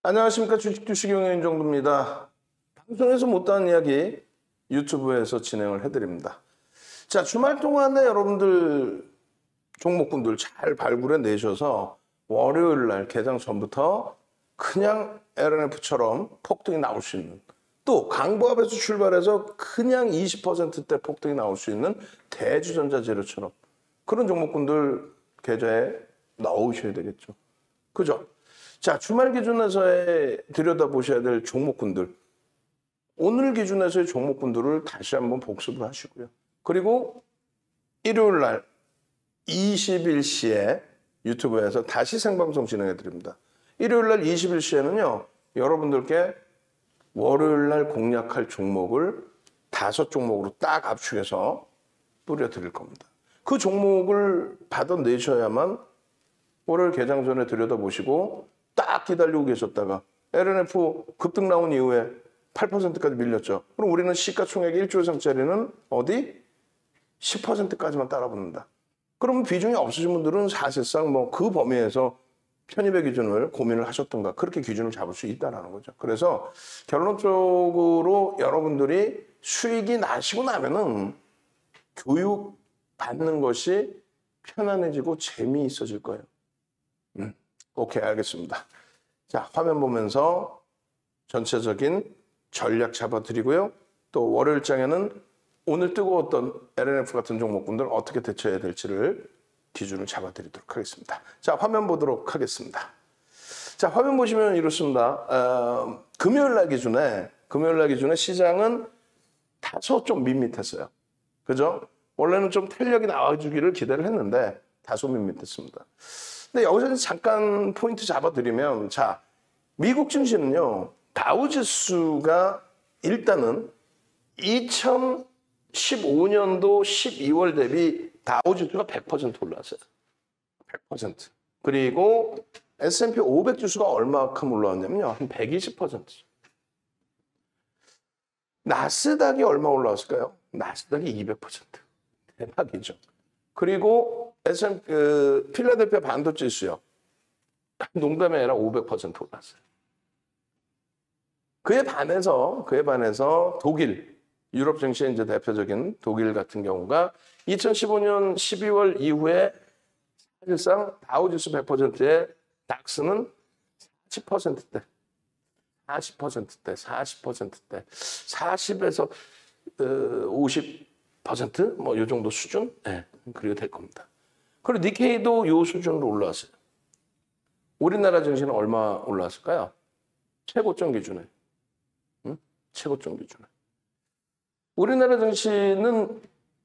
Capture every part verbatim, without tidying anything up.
안녕하십니까. 주식주식경영 윤정도입니다. 방송에서 못다한 이야기 유튜브에서 진행을 해드립니다. 자, 주말 동안에 여러분들 종목군들 잘 발굴해 내셔서 월요일 날 개장 전부터 그냥 엘엔에프처럼 폭등이 나올 수 있는, 또 강보합에서 출발해서 그냥 이십 퍼센트대 폭등이 나올 수 있는 대주전자재료처럼 그런 종목군들 계좌에 넣으셔야 되겠죠. 그죠? 자, 주말 기준에서의 들여다보셔야 될 종목군들, 오늘 기준에서의 종목군들을 다시 한번 복습을 하시고요. 그리고 일요일 날 이십일 시에 유튜브에서 다시 생방송 진행해 드립니다. 일요일 날 이십일 시에는요, 여러분들께 월요일 날 공략할 종목을 다섯 종목으로 딱 압축해서 뿌려 드릴 겁니다. 그 종목을 받아내셔야만 월요일 개장 전에 들여다보시고 딱 기다리고 계셨다가 엘엔에프 급등 나온 이후에 팔 퍼센트까지 밀렸죠. 그럼 우리는 시가총액 일 조 이상짜리는 어디? 십 퍼센트까지만 따라붙는다. 그러면 비중이 없으신 분들은 사실상 뭐 그 범위에서 편입의 기준을 고민을 하셨던가 그렇게 기준을 잡을 수 있다는 거죠. 그래서 결론적으로 여러분들이 수익이 나시고 나면은 교육 받는 것이 편안해지고 재미있어질 거예요. 음, 오케이, 알겠습니다. 자, 화면 보면서 전체적인 전략 잡아드리고요. 또 월요일장에는 오늘 뜨거웠던 엘엔에프 같은 종목군들 어떻게 대처해야 될지를 기준을 잡아드리도록 하겠습니다. 자, 화면 보도록 하겠습니다. 자, 화면 보시면 이렇습니다. 어, 금요일 날 기준에, 금요일 날 기준에 시장은 다소 좀 밋밋했어요. 그죠? 원래는 좀 탄력이 나와주기를 기대를 했는데 다소 밋밋했습니다. 근데 여기서 잠깐 포인트 잡아드리면, 자, 미국 증시는요, 다우지수가 일단은 이천십오 년도 십이월 대비 다우지수가 백 퍼센트 올랐어요. 백 퍼센트. 그리고 에스 앤 피 오백 지수가 얼마큼 올라왔냐면요, 한 백이십 퍼센트. 나스닥이 얼마 올라왔을까요? 나스닥이 이백 퍼센트. 대박이죠. 그리고 에스 앤 피, 그, 필라델피아 반도체 지수요, 농담이 아니라 오백 퍼센트 올랐어요. 그에 반해서, 그에 반해서 독일, 유럽 증시의 이제 대표적인 독일 같은 경우가 이천십오 년 십이월 이후에 사실상 다우지수 백 퍼센트에 닥스는 사십 퍼센트대, 사십 퍼센트대, 사십 퍼센트대, 사십에서 오십 퍼센트 뭐 이 정도 수준, 네, 그리고 될 겁니다. 그리고 니케이도 이 수준으로 올라왔어요. 우리나라 증시는 얼마 올라왔을까요? 최고점 기준에, 응? 최고점 기준에. 우리나라 증시는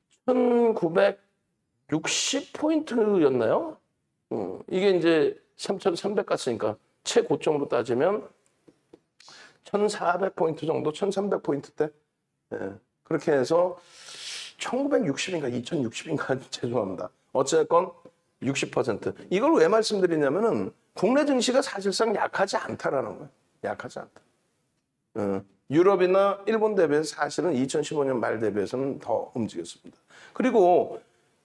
천구백육십 포인트였나요? 음, 이게 이제 삼천삼백 갔으니까 최고점으로 따지면 천사백 포인트 정도, 천삼백 포인트대. 예, 그렇게 해서 천구백육십인가 이천육십인가 죄송합니다. 어쨌건 육십 퍼센트. 이걸 왜 말씀드리냐면은 국내 증시가 사실상 약하지 않다라는 거예요. 약하지 않다. 예. 유럽이나 일본 대비해서 사실은 이천십오 년 말 대비해서는 더 움직였습니다. 그리고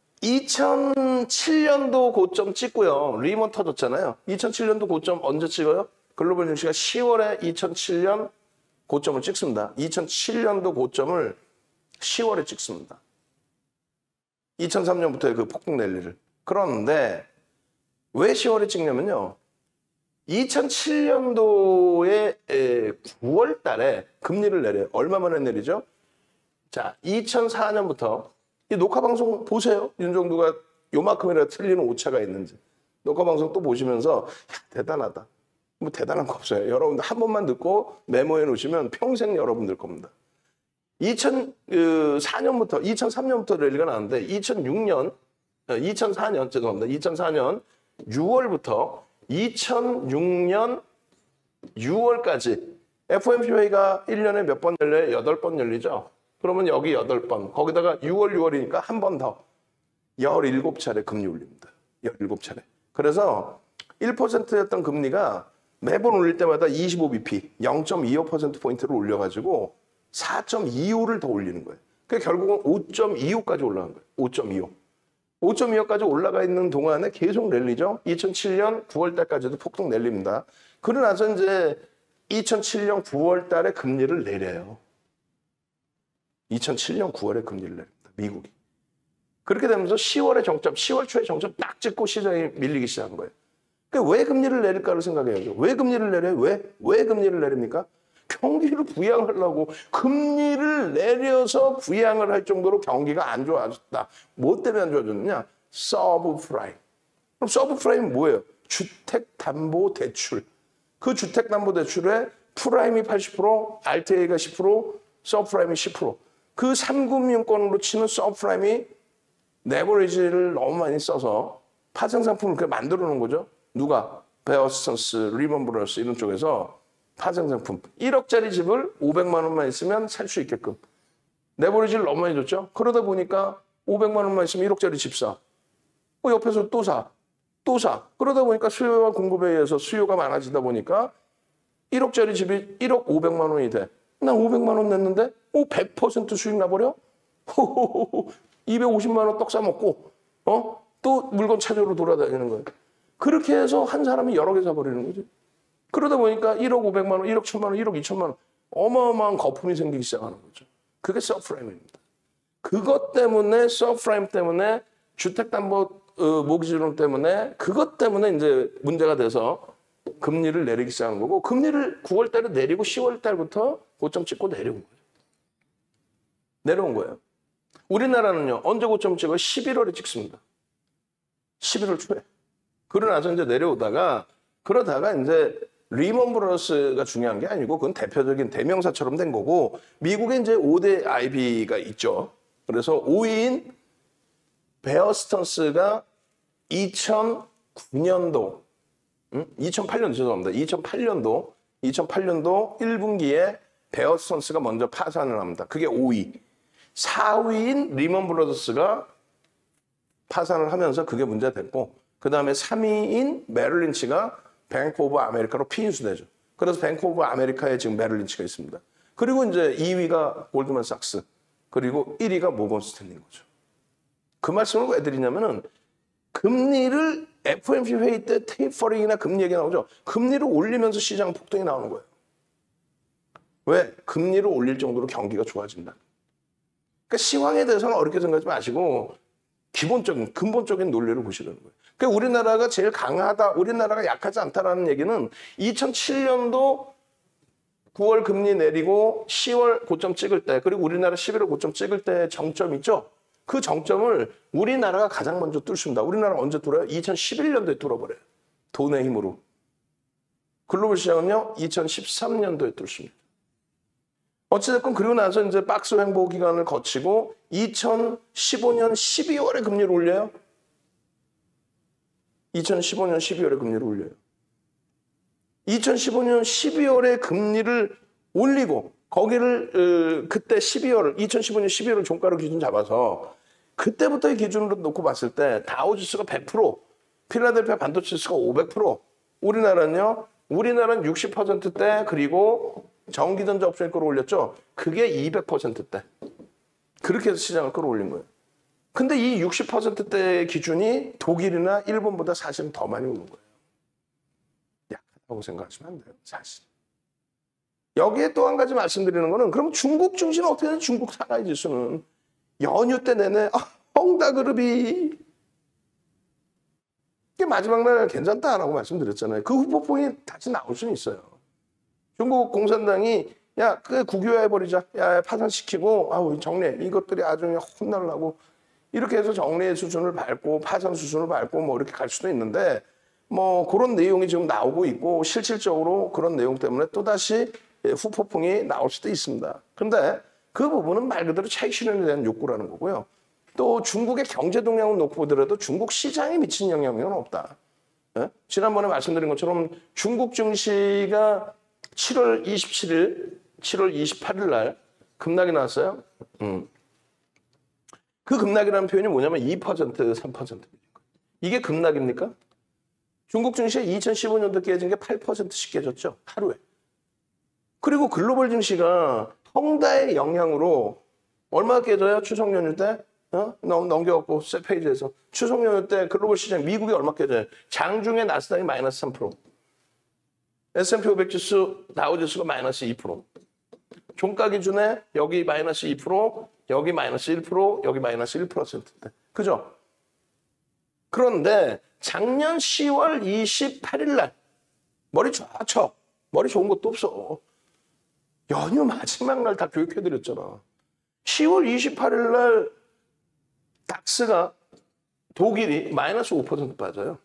이천칠 년도 고점 찍고요. 리먼 터졌잖아요. 이천칠 년도 고점 언제 찍어요? 글로벌 증시가 시월에 이천칠 년 고점을 찍습니다. 이천칠 년도 고점을 시월에 찍습니다. 이천삼 년부터의 그 폭등 랠리를. 그런데 왜 시월에 찍냐면요, 이천칠 년도에 구월 달에 금리를 내려요. 얼마 만에 내리죠? 자, 이천사 년부터 이 녹화 방송 보세요. 윤정도가 요만큼이라도 틀리는 오차가 있는지. 녹화 방송 또 보시면서 야, 대단하다. 뭐 대단한 거 없어요. 여러분들 한 번만 듣고 메모해 놓으시면 평생 여러분들 겁니다. 이천사 년부터, 이천삼 년부터 랠리가 나는데 이천육 년, 이천사 년, 죄송합니다. 이천사 년 유월부터 이천육 년 유월까지 에프 오 엠 씨 회의가 일 년에 몇 번 열려요? 여덟 번 열리죠? 그러면 여기 여덟 번, 거기다가 유월, 유월이니까 한 번 더 열일곱 차례 금리 올립니다. 열일곱 차례. 그래서 일 퍼센트였던 금리가 매번 올릴 때마다 이십오 비피, 영 점 이오 퍼센트 포인트를 올려가지고 사 점 이오를 더 올리는 거예요. 그러니까 결국은 오 점 이오까지 올라간 거예요. 오 점 이오. 오 점 이오까지 올라가 있는 동안에 계속 랠리죠. 이천칠 년 구월 달까지도 폭등 랠리입니다. 그러나서 이제 이천칠 년 구월 달에 금리를 내려요. 이천칠 년 구월에 금리를 내립니다. 미국이. 그렇게 되면서 시월에 정점, 시월 초에 정점 딱 찍고 시장이 밀리기 시작한 거예요. 그러니까 왜 금리를 내릴까를 생각해야죠. 왜 금리를 내려요? 왜? 왜 금리를 내립니까? 경기를 부양하려고 금리를 내려서 부양을 할 정도로 경기가 안 좋아졌다. 뭐 때문에 안 좋아졌느냐? 서브프라임. 그럼 서브프라임은 뭐예요? 주택담보대출. 그 주택담보대출에 프라임이 팔십 퍼센트, 알티에이가 십 퍼센트, 서브프라임이 십 퍼센트. 그 삼금융권으로 치는 서브프라임이 레버리지를 너무 많이 써서 파생상품을 그렇게 만들어 놓은 거죠. 누가? 베어스턴스, 리먼 브러더스 이런 쪽에서 파생상품. 일억짜리 집을 오백만 원만 있으면 살 수 있게끔. 레버리지를 너무 많이 줬죠. 그러다 보니까 오백만 원만 있으면 일억짜리 집 사. 어, 옆에서 또 사. 또 사. 그러다 보니까 수요와 공급에 의해서 수요가 많아지다 보니까 일억짜리 집이 일억 오백만 원이 돼. 난 오백만 원 냈는데 오, 백 퍼센트 수익 나버려? 호호호호. 이백오십만 원 떡 사먹고 어? 또 물건 찾으러 돌아다니는 거예요. 그렇게 해서 한 사람이 여러 개 사버리는 거지. 그러다 보니까 일억 오백만 원, 일억 천만 원, 일억 이천만 원 어마어마한 거품이 생기기 시작하는 거죠. 그게 서브프라임입니다. 그것 때문에 서브프라임 때문에 주택담보 어, 모기지론 때문에 그것 때문에 이제 문제가 돼서 금리를 내리기 시작한 거고 금리를 구월 달에 내리고 시월 달부터 고점 찍고 내려온 거예요. 내려온 거예요. 우리나라는요. 언제 고점 찍어요? 십일월에 찍습니다. 십일월 초에. 그러나서 이제 내려오다가 그러다가 이제 리먼 브러더스가 중요한 게 아니고 그건 대표적인 대명사처럼 된 거고 미국에 이제 오 대 아이비가 있죠. 그래서 오 위인 베어스턴스가 이천구 년도, 음? 이천팔 년 죄송합니다. 이천팔 년도, 이천팔 년도 일 분기에 베어스턴스가 먼저 파산을 합니다. 그게 오 위. 사 위인 리먼 브러더스가 파산을 하면서 그게 문제가 됐고 그 다음에 삼 위인 메릴 린치가 뱅크 오브 아메리카로 피인수되죠. 그래서 뱅크 오브 아메리카에 지금 메릴 린치가 있습니다. 그리고 이제 이 위가 골드만삭스, 그리고 일 위가 모건 스탠리인 거죠. 그 말씀을 왜 드리냐면은 금리를 에프오엠씨 회의 때 테이퍼링이나 금리 얘기 나오죠. 금리를 올리면서 시장 폭등이 나오는 거예요. 왜? 금리를 올릴 정도로 경기가 좋아진다. 그러니까 시황에 대해서는 어렵게 생각하지 마시고 기본적인 근본적인 논리를 보시라는 거예요. 그러니까 우리나라가 제일 강하다, 우리나라가 약하지 않다라는 얘기는 이천칠 년도 구월 금리 내리고 시월 고점 찍을 때 그리고 우리나라 십일월 고점 찍을 때 정점 있죠? 그 정점을 우리나라가 가장 먼저 뚫습니다. 우리나라가 언제 뚫어요? 이천십일 년도에 뚫어버려요. 돈의 힘으로. 글로벌 시장은요, 이천십삼 년도에 뚫습니다. 어찌됐건 그리고 나서 이제 박스 횡보 기간을 거치고 이천십오 년 십이월에 금리를 올려요. 이천십오 년 십이월에 금리를 올려요. 이천십오 년 십이월에 금리를 올리고 거기를 어, 그때 십이월, 이천십오 년 십이월을 종가로 기준 잡아서 그때부터의 기준으로 놓고 봤을 때 다우지수가 백 퍼센트, 필라델피아 반도체지수가 오백 퍼센트, 우리나라는요, 우리나라는 육십 퍼센트대 그리고 전기전자 옵션을 끌어올렸죠. 그게 이백 퍼센트대. 그렇게 해서 시장을 끌어올린 거예요. 근데 이 육십 퍼센트대의 기준이 독일이나 일본보다 사실은 더 많이 오는 거예요. 약하다고 생각하시면 안 돼요, 사실. 여기에 또 한 가지 말씀드리는 거는 그럼 중국 증시는 어떻게 되는 중국 상하이 지수는 연휴 때 내내 아, 헝다그룹이 이게 마지막 날 괜찮다라고 말씀드렸잖아요. 그 후폭풍이 다시 나올 수는 있어요. 중국 공산당이 야, 그 국유화해버리자. 야, 파산시키고 아우 정리. 이것들이 아주 그냥 혼날라고 이렇게 해서 정리의 수준을 밟고 파산 수준을 밟고 뭐 이렇게 갈 수도 있는데 뭐 그런 내용이 지금 나오고 있고 실질적으로 그런 내용 때문에 또다시 후폭풍이 나올 수도 있습니다. 그런데 그 부분은 말 그대로 차익 실현에 대한 욕구라는 거고요. 또 중국의 경제 동향을 놓고 보더라도 중국 시장에 미친 영향은 없다. 예? 지난번에 말씀드린 것처럼 중국 증시가 칠월 이십칠일, 칠월 이십팔일 날 급락이 나왔어요. 음. 그 급락이라는 표현이 뭐냐면 이 퍼센트, 삼 퍼센트. 이게 급락입니까? 중국 증시가 이천십오 년도 깨진 게 팔 퍼센트씩 깨졌죠. 하루에. 그리고 글로벌 증시가 헝다의 영향으로 얼마 깨져요? 추석 연휴 때? 어? 넘겨갖고 세 페이지에서. 추석 연휴 때 글로벌 시장 미국이 얼마 깨져요? 장중에 나스닥이 마이너스 삼 퍼센트. 에스 앤 피 오백 지수, 다우지수가 마이너스 이 퍼센트. 종가 기준에 여기 마이너스 이 퍼센트, 여기 마이너스 일 퍼센트, 여기 마이너스 일 퍼센트인데. 그죠? 그런데 작년 시월 이십팔일 날 머리 좋죠. 머리 좋은 것도 없어. 연휴 마지막 날 다 교육해드렸잖아. 시월 이십팔일 날 닥스가 독일이 마이너스 오 퍼센트 빠져요.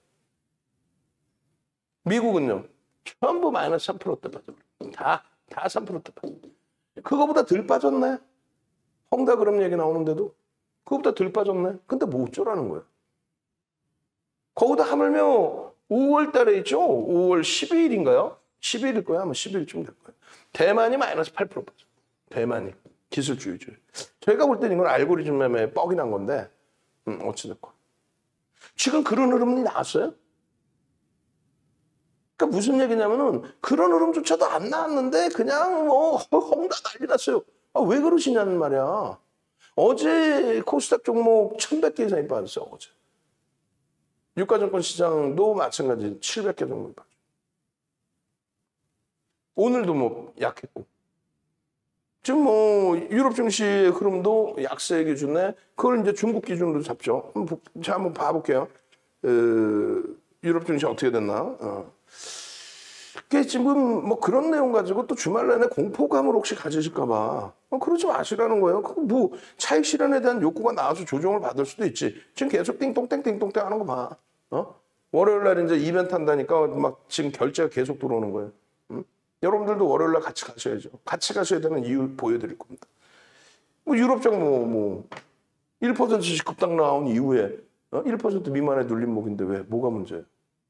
미국은요. 전부 마이너스 삼 퍼센트대 빠져버려. 다, 다 삼 퍼센트대 빠져. 그거보다 덜 빠졌네. 헝다 그럼 얘기 나오는데도 그거보다 덜 빠졌네. 근데 뭐 어쩌라는 거야. 거기다 하물며 오월 달에 있죠. 오월 십이일인가요? 십일일 거야. 아마 십일쯤 될 거예요. 대만이 마이너스 팔 퍼센트 빠져. 대만이. 기술주의죠. 저희가 볼 때는 이건 알고리즘 매매에 뻑이 난 건데 음, 어찌됐건. 지금 그런 흐름이 나왔어요? 그러니까 무슨 얘기냐면은 그런 흐름조차도 안 나왔는데 그냥 뭐 헝다 난리 났어요. 아, 왜 그러시냐는 말이야. 어제 코스닥 종목 천백 개 이상이 빠졌어요. 어제. 유가증권 시장도 마찬가지 칠백 개 정도 빠졌어요. 오늘도 뭐 약했고. 지금 뭐 유럽 증시의 흐름도 약세 기준에 그걸 이제 중국 기준으로 잡죠. 자, 한번 봐볼게요. 어, 유럽 증시 어떻게 됐나? 어. 그게 지금 뭐 그런 내용 가지고 또 주말 내내 공포감을 혹시 가지실까봐 어, 그러지 마시라는 거예요. 그 뭐 차익 실현에 대한 욕구가 나와서 조정을 받을 수도 있지. 지금 계속 띵동땡 띵동땡 하는 거 봐. 어? 월요일 날 이제 이벤트 한다니까 막 지금 결제가 계속 들어오는 거예요. 응? 여러분들도 월요일 날 같이 가셔야죠. 같이 가셔야 되는 이유 보여드릴 겁니다. 뭐 유럽장 뭐, 뭐 일 퍼센트씩 급락 나온 이후에 어? 일 퍼센트 미만의 눌림목인데 왜? 뭐가 문제예요?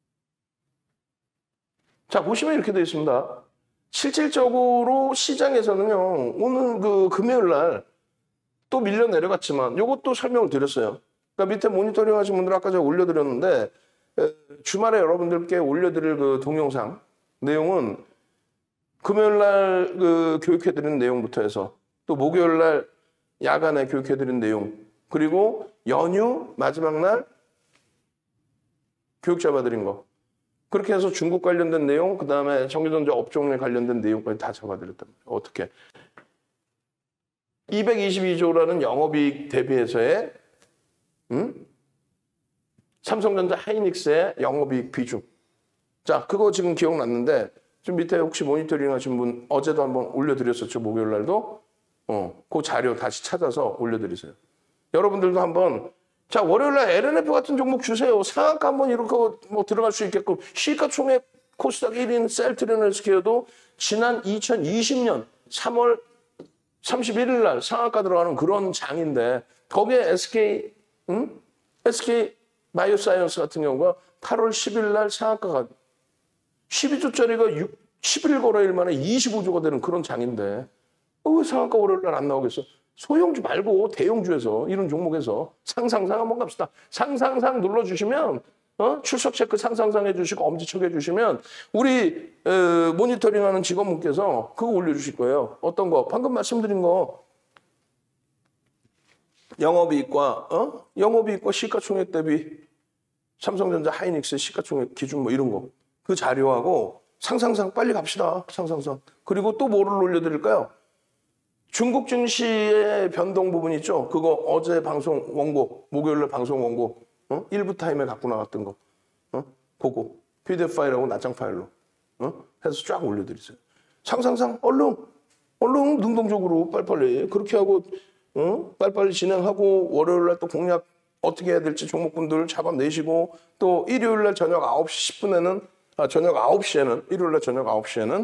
자, 보시면 이렇게 되어 있습니다. 실질적으로 시장에서는요, 오늘 그 금요일 날 또 밀려 내려갔지만 이것도 설명을 드렸어요. 그러니까 밑에 모니터링 하신 분들 아까 제가 올려드렸는데 주말에 여러분들께 올려드릴 그 동영상 내용은 금요일 날 그 교육해드리는 내용부터 해서 또 목요일 날 야간에 교육해드리는 내용 그리고 연휴 마지막 날 교육 잡아드린 거 그렇게 해서 중국 관련된 내용, 그 다음에 전기전자 업종에 관련된 내용까지 다 잡아드렸단 말이에요. 어떻게? 이백이십이조라는 영업이익 대비해서의 음? 삼성전자 하이닉스의 영업이익 비중. 자, 그거 지금 기억났는데 좀 밑에 혹시 모니터링 하신 분 어제도 한번 올려드렸었죠. 목요일 날도. 어, 그 자료 다시 찾아서 올려드리세요. 여러분들도 한번 자, 월요일날 엘 엔 에프 같은 종목 주세요. 상한가 한번 이렇게 뭐 들어갈 수 있게끔. 시가총액 코스닥 일 위인 셀트리온 헬스케어도 지난 이천이십년 삼월 삼십일일 날 상한가 들어가는 그런 장인데 거기에 에스케이, 응? 에스케이 바이오사이언스 같은 경우가 팔월 십일 날 상한가가 십이조짜리가 십일 거래일 만에 이십오조가 되는 그런 장인데 어, 왜 상한가 월요일 날 안 나오겠어? 소형주 말고 대형주에서 이런 종목에서 상상상 한번 갑시다. 상상상 눌러주시면 어? 출석 체크 상상상 해주시고 엄지척 해주시면 우리 에, 모니터링하는 직원분께서 그거 올려주실 거예요. 어떤 거? 방금 말씀드린 거 영업이익과 어? 영업이익과 시가총액 대비 삼성전자 하이닉스 시가총액 기준 뭐 이런 거 그 자료하고 상상상 빨리 갑시다. 상상상. 그리고 또 뭐를 올려드릴까요? 중국 증시의 변동 부분 있죠? 그거 어제 방송 원고, 목요일날 방송 원고, 어? 일부 타임에 갖고 나갔던 거, 어? 그거 피디에프 파일하고 낱장 파일로 어? 해서 쫙 올려드리세요. 상상상 얼른, 얼른 능동적으로 빨리빨리 그렇게 하고 어? 빨리빨리 진행하고 월요일날 또 공략 어떻게 해야 될지 종목분들 잡아내시고 또 일요일날 저녁 아홉 시 십 분에는 아, 저녁 아홉 시에는 일요일날 저녁 아홉 시에는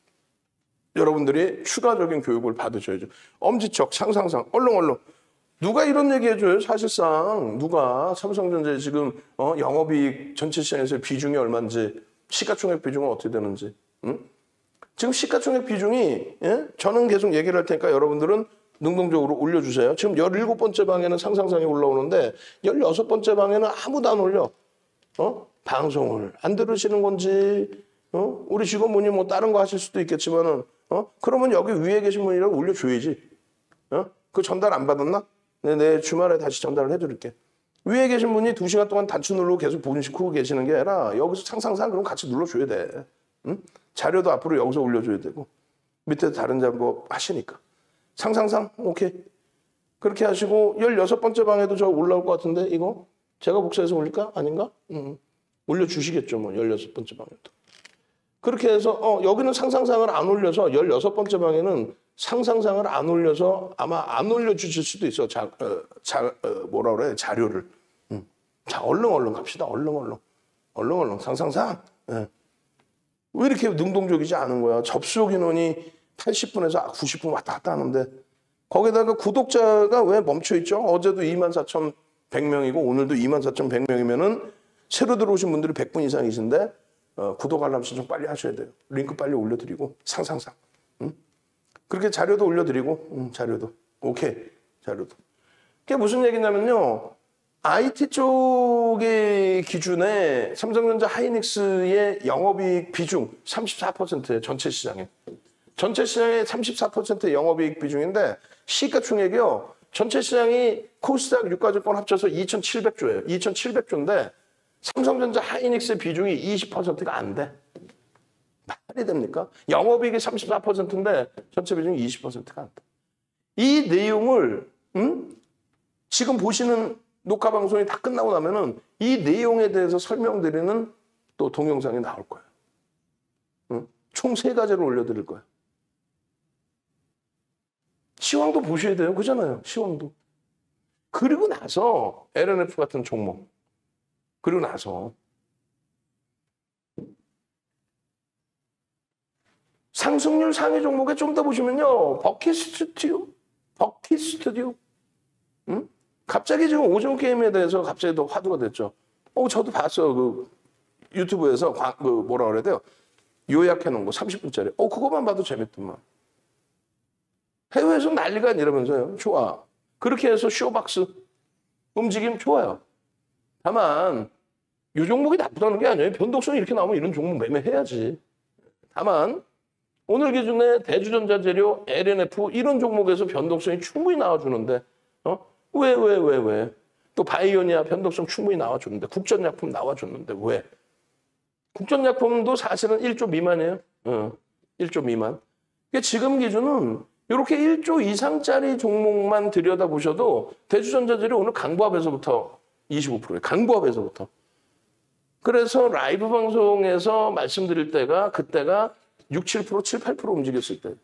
여러분들이 추가적인 교육을 받으셔야죠. 엄지척, 상상상, 얼렁얼렁. 누가 이런 얘기 해줘요? 사실상 누가 삼성전자의 지금 어, 영업이익 전체 시장에서 비중이 얼마인지 시가총액 비중은 어떻게 되는지. 응? 지금 시가총액 비중이 예? 저는 계속 얘기를 할 테니까 여러분들은 능동적으로 올려주세요. 지금 열일곱 번째 방에는 상상상이 올라오는데 열여섯 번째 방에는 아무도 안 올려. 어? 방송을 안 들으시는 건지 어? 우리 직원분이 뭐 다른 거 하실 수도 있겠지만은 어? 그러면 여기 위에 계신 분이라고 올려줘야지. 어? 그 전달 안 받았나? 네, 내 주말에 다시 전달을 해드릴게. 위에 계신 분이 두 시간 동안 단추 누르고 계속 보시고 계시는 게 아니라 여기서 상상상 그럼 같이 눌러줘야 돼. 응? 자료도 앞으로 여기서 올려줘야 되고 밑에 다른 작업 하시니까 상상상 오케이 그렇게 하시고 열여섯 번째 방에도 저 올라올 것 같은데 이거 제가 복사해서 올릴까? 아닌가? 음. 올려주시겠죠 뭐 열여섯 번째 방에도 그렇게 해서 어, 여기는 상상상을 안 올려서 열여섯 번째 방에는 상상상을 안 올려서 아마 안 올려주실 수도 있어. 자, 어, 자, 어, 뭐라 그래 자료를. 음. 자 얼른 얼른 갑시다. 얼른 얼른 얼른 얼른 상상상. 예. 왜 이렇게 능동적이지 않은 거야? 접속 인원이 팔십 분에서 구십 분 왔다 갔다 하는데 거기다가 구독자가 왜 멈춰 있죠? 어제도 이만 사천백 명이고 오늘도 이만 사천백 명이면은 새로 들어오신 분들이 백 분 이상이신데 어, 구독 알람 신청 빨리 하셔야 돼요. 링크 빨리 올려드리고 상상상. 응? 그렇게 자료도 올려드리고 응, 자료도 오케이 자료도. 그게 무슨 얘기냐면요. 아이티 쪽의 기준에 삼성전자 하이닉스의 영업이익 비중 삼십사 퍼센트예요. 전체 시장에. 전체 시장의 삼십사 퍼센트 영업이익 비중인데 시가총액이요. 전체 시장이 코스닥 유가증권 합쳐서 이천칠백 조예요. 이천칠백 조인데 삼성전자 하이닉스의 비중이 이십 퍼센트가 안 돼. 말이 됩니까? 영업이익이 삼십사 퍼센트인데 전체 비중이 이십 퍼센트가 안 돼. 이 내용을 음? 지금 보시는 녹화 방송이 다 끝나고 나면은 이 내용에 대해서 설명드리는 또 동영상이 나올 거예요. 응? 총 세 가지를 올려드릴 거예요. 시황도 보셔야 돼요. 그잖아요. 시황도. 그리고 나서 엘엔에프 같은 종목. 그리고 나서 상승률 상위 종목에 좀 더 보시면요. 버킷 스튜디오. 버킷 스튜디오. 응? 갑자기 지금 오징어 게임에 대해서 갑자기 더 화두가 됐죠. 어, 저도 봤어요. 그 유튜브에서 과, 그 뭐라 그래야 돼요? 요약해 놓은 거 삼십 분짜리. 어, 그것만 봐도 재밌더만. 해외에서 난리가 아니라면서요. 좋아. 그렇게 해서 쇼박스 움직임 좋아요. 다만 이 종목이 나쁘다는 게 아니에요. 변동성이 이렇게 나오면 이런 종목 매매해야지. 다만 오늘 기준에 대주전자재료, 엘엔에프 이런 종목에서 변동성이 충분히 나와주는데 어? 왜, 왜, 왜, 왜? 또 바이오니아 변동성 충분히 나와줬는데 국전약품 나와줬는데 왜? 국전약품도 사실은 일 조 미만이에요. 어, 일 조 미만. 그러니까 지금 기준은 이렇게 일 조 이상짜리 종목만 들여다보셔도 대주전자재료 오늘 강보합에서부터 이십오 퍼센트예요. 강보합에서부터. 그래서 라이브 방송에서 말씀드릴 때가 그때가 육, 칠 퍼센트, 칠, 팔 퍼센트 움직였을 때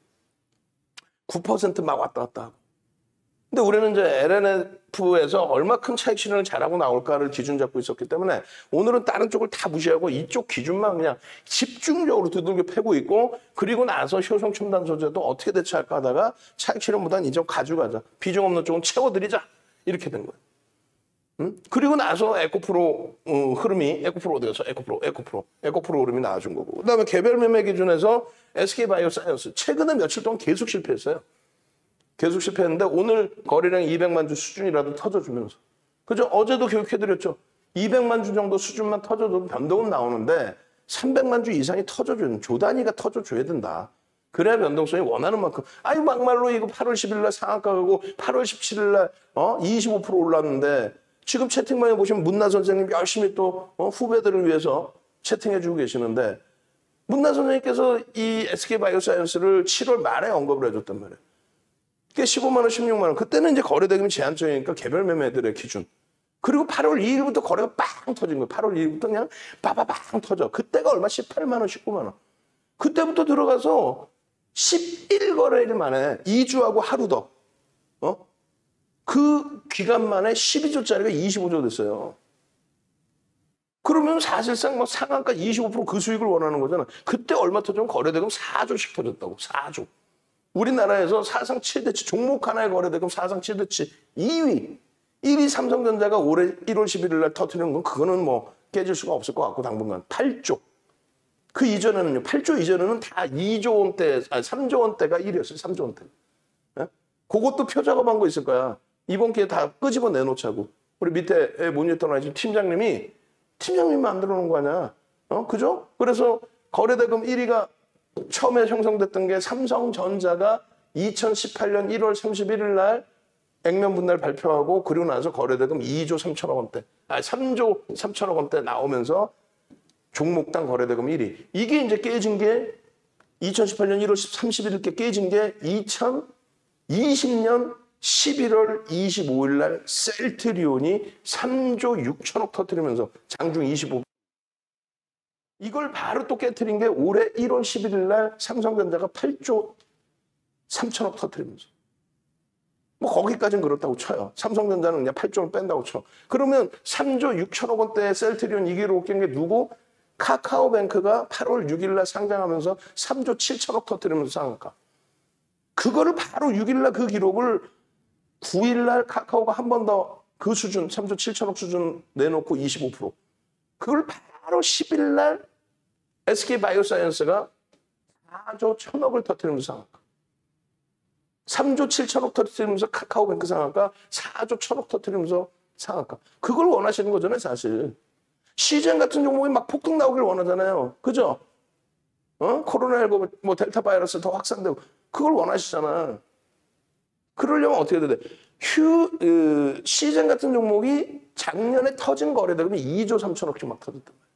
구 퍼센트 막 왔다 갔다 하고. 근데 우리는 이제 엘엔에프에서 얼마큼 차익 실현을 잘하고 나올까를 기준 잡고 있었기 때문에 오늘은 다른 쪽을 다 무시하고 이쪽 기준만 그냥 집중적으로 두들겨 패고 있고 그리고 나서 효성 첨단 소재도 어떻게 대처할까 하다가 차익 실현보다는 이제 가져가자. 비중 없는 쪽은 채워드리자. 이렇게 된 거예요. 응? 그리고 나서 에코프로 어, 흐름이 에코프로 어디 가서 에코프로 에코프로 에코프로 흐름이 나와준 거고 그다음에 개별 매매 기준에서 에스케이바이오사이언스 최근에 며칠 동안 계속 실패했어요. 계속 실패했는데 오늘 거래량 이백만 주 수준이라도 터져주면서 그죠? 어제도 교육해드렸죠. 이백만 주 정도 수준만 터져도 변동은 나오는데 삼백만 주 이상이 터져주는 조 단위가 터져줘야 된다. 그래야 변동성이 원하는 만큼 아유 막말로 이거 팔월 십일 날 상한가 가고 팔월 십칠일 날 어? 이십오 퍼센트 올랐는데 지금 채팅방에 보시면 문나 선생님 열심히 또 어? 후배들을 위해서 채팅해주고 계시는데 문나 선생님께서 이 에스케이바이오사이언스를 칠월 말에 언급을 해줬단 말이에요. 그게 십오만 원, 십육만 원. 그때는 이제 거래대금이 제한적이니까 개별 매매들의 기준. 그리고 팔월 이일부터 거래가 빵 터진 거예요. 팔월 이일부터 그냥 빠바빵 터져. 그때가 얼마? 십팔만 원, 십구만 원. 그때부터 들어가서 십일 거래일 만에 이 주하고 하루 더. 어? 그 기간 만에 십이 조짜리가 이십오 조 됐어요. 그러면 사실상 막 상한가 이십오 퍼센트 그 수익을 원하는 거잖아. 그때 얼마 터지면 거래대금 사 조씩 터졌다고. 사 조. 우리나라에서 사상 최대치 종목 하나의 거래대금 사상 최대치 이 위. 일 위 삼성전자가 올해 일월 십일일 날 터뜨리는 건 그거는 뭐 깨질 수가 없을 것 같고 당분간 팔 조. 그 이전에는요. 팔 조 이전에는 다 이 조 원대, 아니 삼 조 원대가 일 위였어요. 삼 조 원대. 예? 그것도 표 작업한 거 있을 거야. 이번 기회에 다 끄집어 내놓자고. 우리 밑에 모니터나 팀장님이 팀장님이 만들어 놓은 거 아니야. 어? 그죠? 그래서 거래대금 일 위가 처음에 형성됐던 게 삼성전자가 이천십팔 년 일월 삼십일일 날 액면 분할 발표하고 그리고 나서 거래대금 이 조 삼천억 원대, 아 삼 조 삼천억 원대 나오면서 종목당 거래대금 일 위. 이게 이제 깨진 게 이천십팔 년 일월 삼십일 일께 깨진 게 이천이십 년 십일월 이십오일 날 셀트리온이 삼조 육천억 터뜨리면서 장중 이십오 분. 이걸 바로 또 깨뜨린 게 올해 일월 십일일 날 삼성전자가 팔조 삼천억 터뜨리면서. 뭐 거기까지는 그렇다고 쳐요. 삼성전자는 그냥 팔조를 뺀다고 쳐. 그러면 삼조 육천억 원대의 셀트리온 이 기록 깬 게 누구? 카카오뱅크가 팔월 육일 날 상장하면서 삼조 칠천억 터뜨리면서 상한가. 그거를 바로 육일 날 그 기록을 구일 날 카카오가 한 번 더 그 수준, 삼조 칠천억 수준 내놓고 이십오 퍼센트. 그걸 바로 십일 날 에스케이바이오사이언스가 사조 천억을 터뜨리면서 상한가. 삼조 칠천억 터뜨리면서 카카오뱅크 상한가, 사조 천억 터뜨리면서 상한가. 그걸 원하시는 거잖아요, 사실. 시젠 같은 종목이 막 폭등 나오길 원하잖아요. 그죠? 어? 코로나십구, 뭐 델타 바이러스 더 확산되고. 그걸 원하시잖아. 그러려면 어떻게 해야 돼? 휴, 그, 시젠 같은 종목이 작년에 터진 거래대금이 이조 삼천억씩 막 터졌단 말이에요.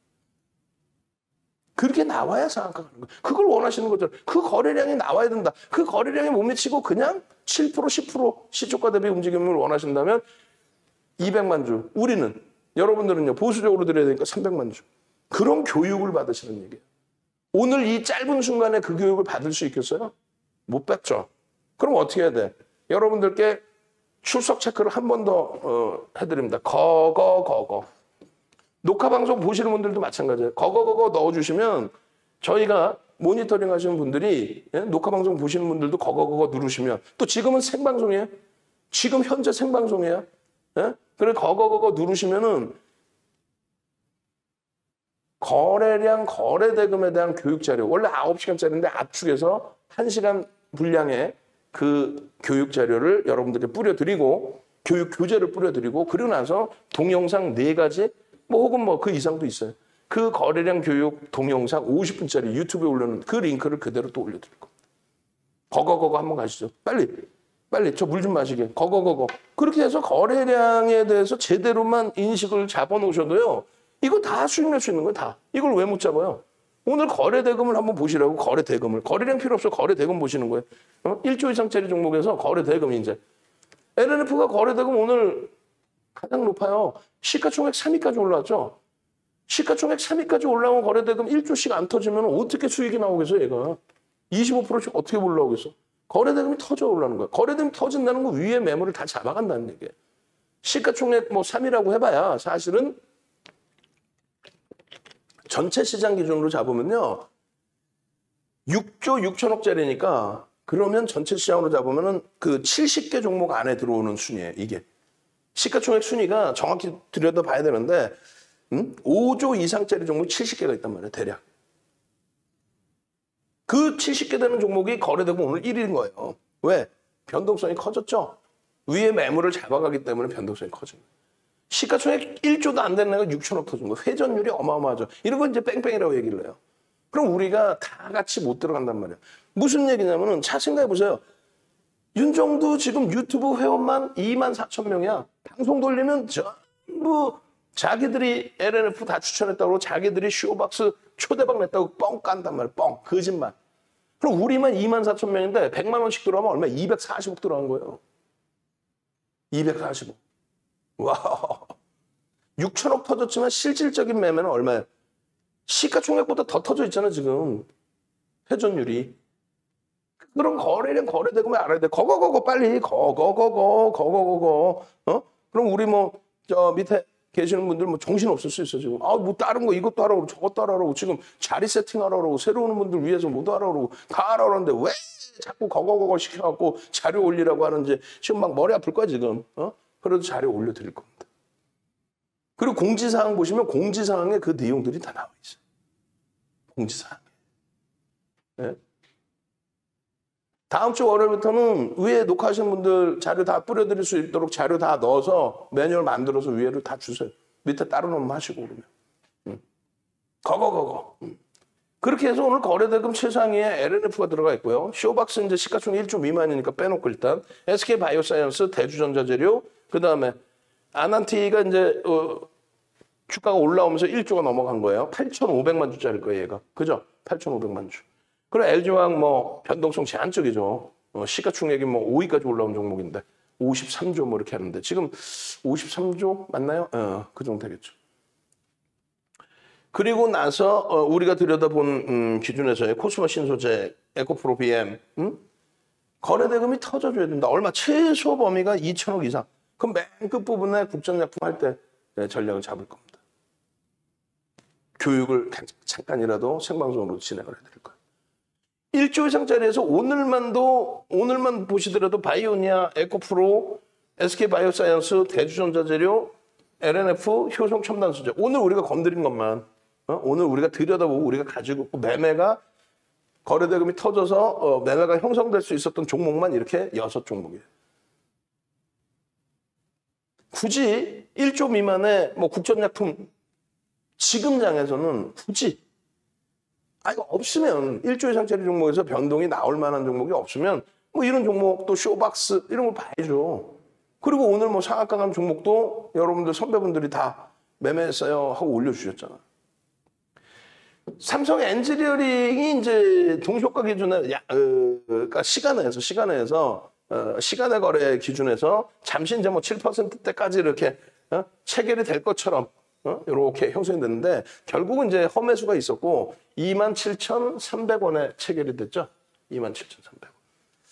그렇게 나와야 상한가 가는 거예요. 그걸 원하시는 거죠. 그 거래량이 나와야 된다. 그 거래량이 못 미치고 그냥 칠 퍼센트, 십 퍼센트 시초가 대비 움직임을 원하신다면 이백만 주. 우리는, 여러분들은요, 보수적으로 드려야 되니까 삼백만 주. 그런 교육을 받으시는 얘기예요. 오늘 이 짧은 순간에 그 교육을 받을 수 있겠어요? 못 받죠. 그럼 어떻게 해야 돼? 여러분들께 출석 체크를 한 번 더 어, 해드립니다. 거거 거거. 녹화 방송 보시는 분들도 마찬가지예요. 거거 거거 넣어주시면 저희가 모니터링 하시는 분들이, 예? 녹화 방송 보시는 분들도 거거 거거 누르시면, 또 지금은 생방송이에요. 지금 현재 생방송이에요. 예? 그래 거거 거거 누르시면은 거래량, 거래대금에 대한 교육 자료, 원래 아홉 시간짜리인데 압축해서 한 시간 분량의 그 교육 자료를 여러분들께 뿌려드리고, 교육 교재를 뿌려드리고, 그러고 나서 동영상 네 가지, 뭐 혹은 뭐 그 이상도 있어요. 그 거래량 교육 동영상 오십 분짜리 유튜브에 올려놓은 그 링크를 그대로 또 올려드릴 겁니다. 거거거거 한번 가시죠. 빨리. 빨리 저 물 좀 마시게. 거거거거. 그렇게 해서 거래량에 대해서 제대로만 인식을 잡아놓으셔도요, 이거 다 수익 낼 수 있는 거예요, 다. 이걸 왜 못 잡아요? 오늘 거래대금을 한번 보시라고, 거래대금을. 거래량 필요 없어, 거래대금 보시는 거예요. 어? 일조 이상짜리 종목에서 거래대금이 이제. 엘엔에프가 거래대금 오늘 가장 높아요. 시가총액 삼 위까지 올라왔죠. 시가총액 삼 위까지 올라온 거래대금 일조씩 안 터지면 어떻게 수익이 나오겠어요, 얘가. 이십오 퍼센트씩 어떻게 올라오겠어. 거래대금이 터져 올라오는 거예요. 거래대금이 터진다는 거 위에 매물을 다 잡아간다는 얘기예요. 시가총액 뭐 삼 위라고 해봐야 사실은 전체 시장 기준으로 잡으면요, 육조 육천억짜리니까 그러면 전체 시장으로 잡으면은 그 칠십 개 종목 안에 들어오는 순위예요, 이게. 시가총액 순위가 정확히 들여다봐야 되는데, 음? 오조 이상짜리 종목이 칠십 개가 있단 말이에요, 대략. 그 칠십 개 되는 종목이 거래되고 오늘 일 위인 거예요. 왜? 변동성이 커졌죠? 위에 매물을 잡아가기 때문에 변동성이 커진 거예요. 시가총액 일조도 안 되는 애가 육천억 터진 거예요. 회전율이 어마어마하죠. 이런 건 이제 뺑뺑이라고 얘기를 해요. 그럼 우리가 다 같이 못 들어간단 말이에요. 무슨 얘기냐면은, 잘 생각해 보세요. 윤정두 지금 유튜브 회원만 이만 사천 명이야. 방송 돌리면 전부 자기들이 엘엔에프 다 추천했다고, 자기들이 쇼박스 초대박 냈다고 뻥 깐단 말이에요. 뻥. 거짓말. 그럼 우리만 이만 사천 명인데 백만 원씩 들어가면 얼마? 이백사십억 들어간 거예요. 이백사십억. 와, 육천억 터졌지만 실질적인 매매는 얼마예요? 시가총액보다 더 터져 있잖아, 지금. 회전율이. 그런 거래량, 거래대금을 알아야 돼. 거거거거 빨리. 거거거거, 거거거거. 어? 그럼 우리 뭐, 저 밑에 계시는 분들 뭐 정신 없을 수 있어, 지금. 아, 뭐 다른 거 이것도 하라고, 저것도 하라고. 지금 자리 세팅하라고, 새로 오는 분들 위해서 모두 하라고. 다 하라고 왜 자꾸 거거거거 시켜갖고 자료 올리라고 하는지 지금 막 머리 아플 거야, 지금. 어? 그래도 자료 올려드릴 겁니다. 그리고 공지사항 보시면 공지사항에 그 내용들이 다 나와 있어요. 공지사항에. 네? 다음 주 월요일부터는 위에 녹화하시는 분들 자료 다 뿌려드릴 수 있도록 자료 다 넣어서 매뉴얼 만들어서 위에를 다 주세요. 밑에 따로 놓으면 하시고 그러면. 응. 거거거거. 응. 그렇게 해서 오늘 거래대금 최상위에 엘엔에프가 들어가 있고요. 쇼박스 이제 시가총액 일조 미만이니까 빼놓고 일단 에스케이바이오사이언스, 대주전자재료, 그 다음에 아난티가 이제 어, 주가가 올라오면서 일조가 넘어간 거예요. 팔천오백만 주짜리일 거예요, 얘가. 그죠? 팔천오백만 주. 그리고 엘지화학 뭐 변동성 제한적이죠. 어, 시가총액이 뭐 오 위까지 올라온 종목인데 오십삼 조 뭐 이렇게 하는데 지금 오십삼 조 맞나요? 어, 그 정도 되겠죠. 그리고 나서 어, 우리가 들여다본 음, 기준에서의 코스모 신소재, 에코프로 비엠 음? 거래대금이 터져줘야 된다. 얼마? 최소 범위가 이천억 이상. 그럼 맨 끝부분에 국전약품 할 때 전략을 잡을 겁니다. 교육을 잠깐이라도 생방송으로 진행을 해드릴 거예요. 일 조 이상짜리에서 오늘만도, 오늘만 보시더라도 바이오니아, 에코프로, 에스케이바이오사이언스, 대주전자재료, 엘엔에프, 효성 첨단소재. 오늘 우리가 건드린 것만, 어? 오늘 우리가 들여다보고 우리가 가지고 있고 매매가 거래대금이 터져서 어, 매매가 형성될 수 있었던 종목만 이렇게 여섯 종목이에요. 굳이 일 조 미만의 뭐 국전약품 지금 장에서는 굳이 아 이거 없으면 일 조 이상짜리 종목에서 변동이 나올 만한 종목이 없으면 뭐 이런 종목 또 쇼박스 이런 걸 봐야죠. 그리고 오늘 뭐 상한가 간 종목도 여러분들 선배분들이 다 매매했어요 하고 올려주셨잖아. 삼성 엔지니어링이 이제 동시효과 기준에 야, 어, 그러니까 시간에서 시간에서 어, 시간의 거래 기준에서 잠시 이제 뭐 칠 퍼센트대까지 이렇게 어? 체결이 될 것처럼 어? 이렇게 형성이 됐는데 결국은 이제 험매수가 있었고 이만 칠천삼백 원에 체결이 됐죠. 이만 칠천삼백 원.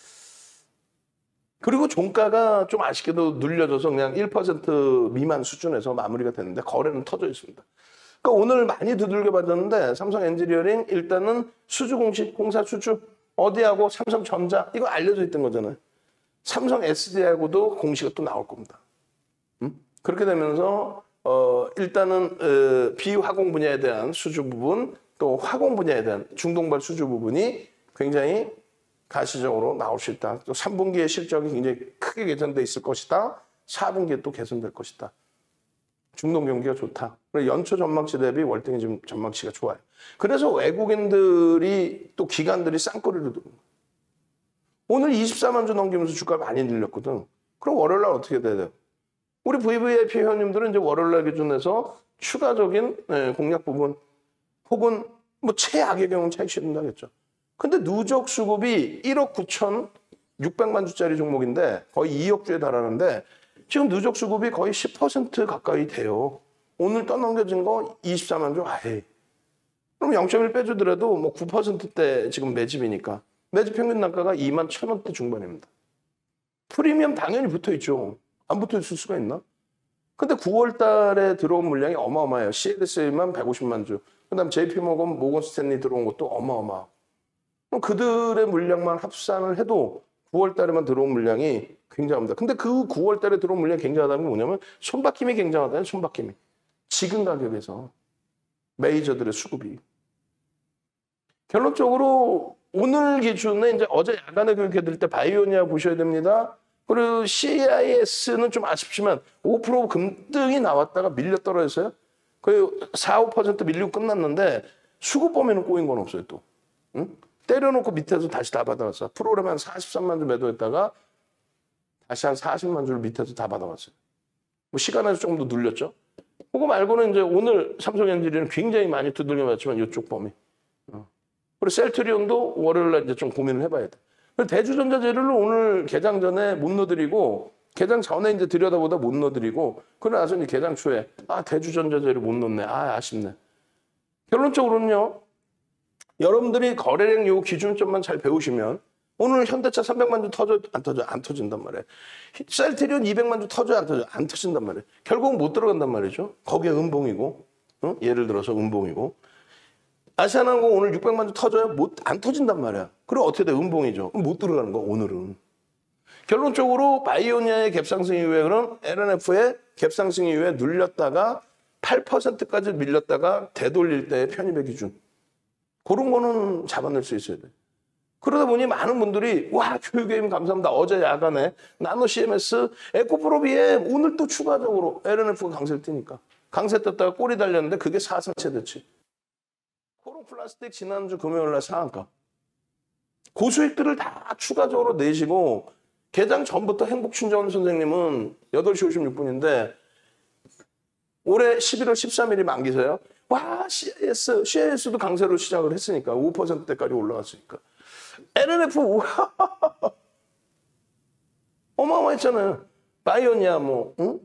그리고 종가가 좀 아쉽게도 눌려져서 그냥 일 퍼센트 미만 수준에서 마무리가 됐는데 거래는 터져 있습니다. 그러니까 오늘 많이 두들겨 봤는데 삼성 엔지니어링 일단은 수주 공시, 공사 수주 어디하고 삼성전자 이거 알려져 있던 거잖아요. 삼성 에스디하고도 공시가 또 나올 겁니다. 음? 그렇게 되면서 어, 일단은 어, 비화공 분야에 대한 수주 부분 또 화공 분야에 대한 중동발 수주 부분이 굉장히 가시적으로 나올 수 있다. 또 삼 분기의 실적이 굉장히 크게 개선돼 있을 것이다. 사 분기에 또 개선될 것이다. 중동 경기가 좋다. 그리고 연초 전망치 대비 월등히 좀 전망치가 좋아요. 그래서 외국인들이 또 기관들이 쌍꼬리를 두는 거예요. 오늘 이십사만 주 넘기면서 주가가 많이 늘렸거든. 그럼 월요일 날 어떻게 돼야 돼요? 우리 브이브이아이피 회원님들은 이제 월요일 날 기준에서 추가적인 네, 공략 부분 혹은 뭐 최악의 경우는 차익 실현하겠죠. 근데 누적 수급이 일억 구천육백만 주짜리 종목인데 거의 이억 주에 달하는데 지금 누적 수급이 거의 십 퍼센트 가까이 돼요. 오늘 떠넘겨진 거 이십사만 주. 아이. 그럼 영 점 일 빼주더라도 뭐 구 퍼센트대 지금 매집이니까 매집 평균 단가가 이만 천 원대 중반입니다. 프리미엄 당연히 붙어 있죠. 안 붙어 있을 수가 있나? 근데 구월 달에 들어온 물량이 어마어마해요. 씨엘에스만 백오십만 주. 그다음 제이피모건, 모건스탠리 들어온 것도 어마어마하고. 그럼 그들의 물량만 합산을 해도 구월 달에만 들어온 물량이 굉장합니다. 근데 그 구월 달에 들어온 물량이 굉장하다는 게 뭐냐면 손바뀜이 굉장하다는 손바뀜이. 지금 가격에서 메이저들의 수급이. 결론적으로 오늘 기준에 이제 어제 야간에 교육해드릴 때 바이오니아 보셔야 됩니다. 그리고 씨아이에스는 좀 아쉽지만 오 퍼센트 금등이 나왔다가 밀려 떨어졌어요. 거의 사, 오 퍼센트 밀리고 끝났는데 수급 범위는 꼬인 건 없어요 또. 응? 때려놓고 밑에서 다시 다 받아왔어. 프로그램 한 사십삼만 주 매도했다가 다시 한 사십만 주를 밑에서 다 받아왔어요. 뭐 시간에서 조금 더 눌렸죠. 그거 말고는 이제 오늘 삼성엔지니어링은 굉장히 많이 두들겨 맞지만 이쪽 범위. 그리고 셀트리온도 월요일 날 이제 좀 고민을 해봐야 돼. 대주전자 재료를 오늘 개장 전에 못 넣어드리고 개장 전에 이제 들여다보다 못 넣어드리고 그러고 나서 이제 개장 초에 아 대주전자 재료 못 넣네. 아 아쉽네. 결론적으로는요. 여러분들이 거래량 요 기준점만 잘 배우시면 오늘 현대차 삼백만 주 터져 안 터져 안 터진단 말이에요. 셀트리온 이백만 주 터져 안 터져 안 터진단 말이에요. 결국은 못 들어간단 말이죠. 거기에 음봉이고 어? 예를 들어서 음봉이고 아시아나항공 오늘 육백만 주 터져요? 못, 안 터진단 말이야. 그럼 어떻게 돼? 음봉이죠. 못 들어가는 거 오늘은. 결론적으로 바이오니아의 갭상승 이후에 그럼 엘엔에프의 갭상승 이후에 눌렸다가 팔 퍼센트까지 밀렸다가 되돌릴 때의 편입의 기준. 그런 거는 잡아낼 수 있어야 돼. 그러다 보니 많은 분들이 와 교육게임 감사합니다. 어제 야간에 나노 씨엠에스, 에코프로 비엠 오늘 또 추가적으로 엘엔에프가 강세를 띄니까. 강세 떴다가 꼬리 달렸는데 그게 사상 최대치. 코롱 플라스틱 지난주 금요일 날 상한가. 고수익들을 다 추가적으로 내시고 개장 전부터 행복춘전 선생님은 여덟 시 오십육 분인데 올해 십일월 십삼일이 만기세요. 와, 씨아이에스, 씨아이에스도 강세로 시작을 했으니까 오 퍼센트대까지 올라갔으니까. 엘엔에프 우와, 어마어마했잖아요. 바이오니아 뭐, 응?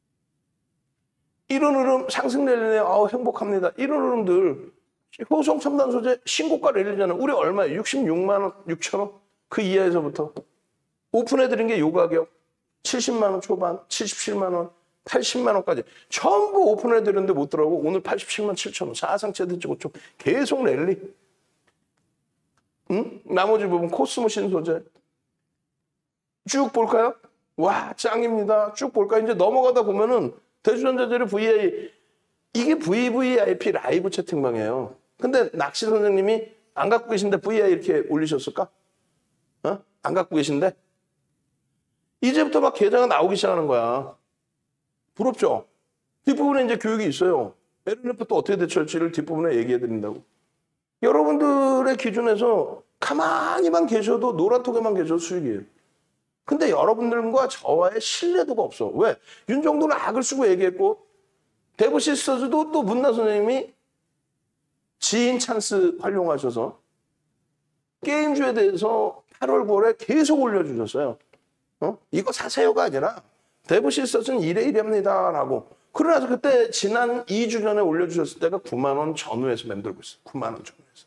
이런 흐름 상승 랠리네. 아우 행복합니다. 이런 흐름들 효성 첨단 소재 신고가 랠리잖아요. 우리 얼마예요? 육십육만 원, 육천 원 그 이하에서부터 오픈해드린 게 요 가격 칠십만 원 초반, 칠십칠만 원, 팔십만 원까지 전부 오픈해드렸는데 못 들어가고 오늘 팔십칠만 칠천 원 사상체대 고점 계속 랠리. 응? 나머지 부분 코스모 신소재 쭉 볼까요? 와 짱입니다. 쭉 볼까요? 이제 넘어가다 보면은 대주전자재료 브이아이 이게 브이브이아이피 라이브 채팅방이에요. 근데 낚시 선생님이 안 갖고 계신데 브이아이 이렇게 올리셨을까? 어? 안 갖고 계신데? 이제부터 막 계좌가 나오기 시작하는 거야. 부럽죠? 뒷부분에 이제 교육이 있어요. 엘엔에프 또 어떻게 대처할지를 뒷부분에 얘기해 드린다고. 여러분들의 기준에서 가만히만 계셔도 노란톡에만 계셔도 수익이에요. 근데 여러분들과 저와의 신뢰도가 없어. 왜? 윤정도는 악을 쓰고 얘기했고 대부 시스터즈도 또 문나 선생님이 지인 찬스 활용하셔서 게임주에 대해서 팔월, 구월에 계속 올려주셨어요. 어? 이거 사세요가 아니라 대부 시스터즈는 이래 이래입니다 라고. 그러나서 그때 지난 이 주 전에 올려주셨을 때가 구만 원 전후에서 맴돌고 있어요. 구만 원 전후에서.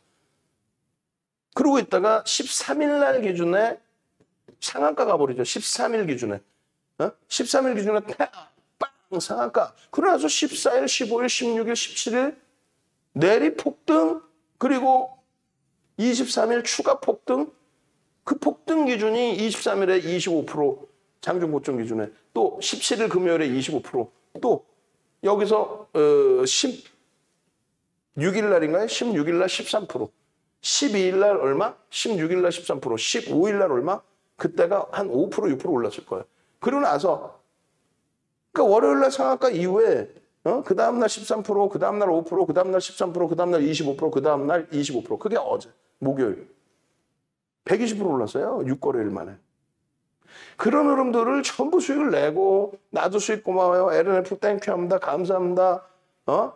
그러고 있다가 십삼 일 날 기준에 상한가 가버리죠. 십삼 일 기준에. 어? 십삼 일 기준에 빵 상한가. 그러나서 십사 일, 십오 일, 십육 일, 십칠 일 내리 폭등 그리고 이십삼 일 추가 폭등. 그 폭등 기준이 이십삼 일에 이십오 퍼센트 장중 고점 기준에 또 십칠 일 금요일에 이십오 퍼센트 또 여기서 어, 십육 일 날인가요? 십육 일 날 십삼 퍼센트 십이 일 날 얼마? 십육 일 날 십삼 퍼센트 십오 일 날 얼마? 그때가 한 오 퍼센트, 육 퍼센트 올랐을 거예요. 그러고 나서 그러니까 월요일 날 상한가 이후에 어? 그 다음날 십삼 퍼센트, 그 다음날 오 퍼센트, 그 다음날 십삼 퍼센트, 그 다음날 이십오 퍼센트, 그 다음날 이십오 퍼센트. 그게 어제 목요일. 백이십 퍼센트 올랐어요. 육 거래일 만에. 그런 흐름들을 전부 수익을 내고 나도 수익 고마워요. 엘엔에프 땡큐합니다. 감사합니다. 어?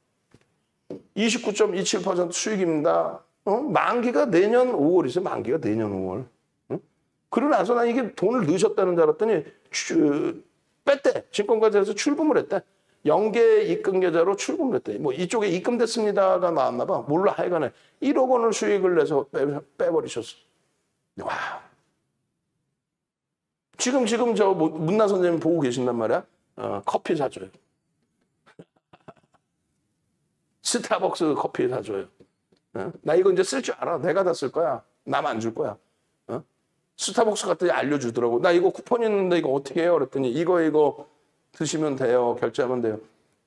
이십구 점 이칠 퍼센트 수익입니다. 어? 만기가 내년 오월이세요. 만기가 내년 오월. 어? 그러고 나서 난 이게 돈을 넣으셨다는 줄 알았더니 추, 뺐대. 증권거래소에서 출금을 했대. 연계 입금 계좌로 출금을 했대. 뭐 이쪽에 입금됐습니다가 나왔나 봐. 몰라 하여간에 일억 원을 수익을 내서 빼, 빼버리셨어. 와. 지금 지금 저 문나 선생님 보고 계신단 말이야. 어, 커피 사줘요. 스타벅스 커피 사줘요. 어? 나 이거 이제 쓸 줄 알아. 내가 다 쓸 거야. 남 안 줄 거야. 어? 스타벅스 갔더니 알려주더라고. 나 이거 쿠폰 있는데 이거 어떻게 해요? 그랬더니 이거 이거 드시면 돼요. 결제하면 돼요.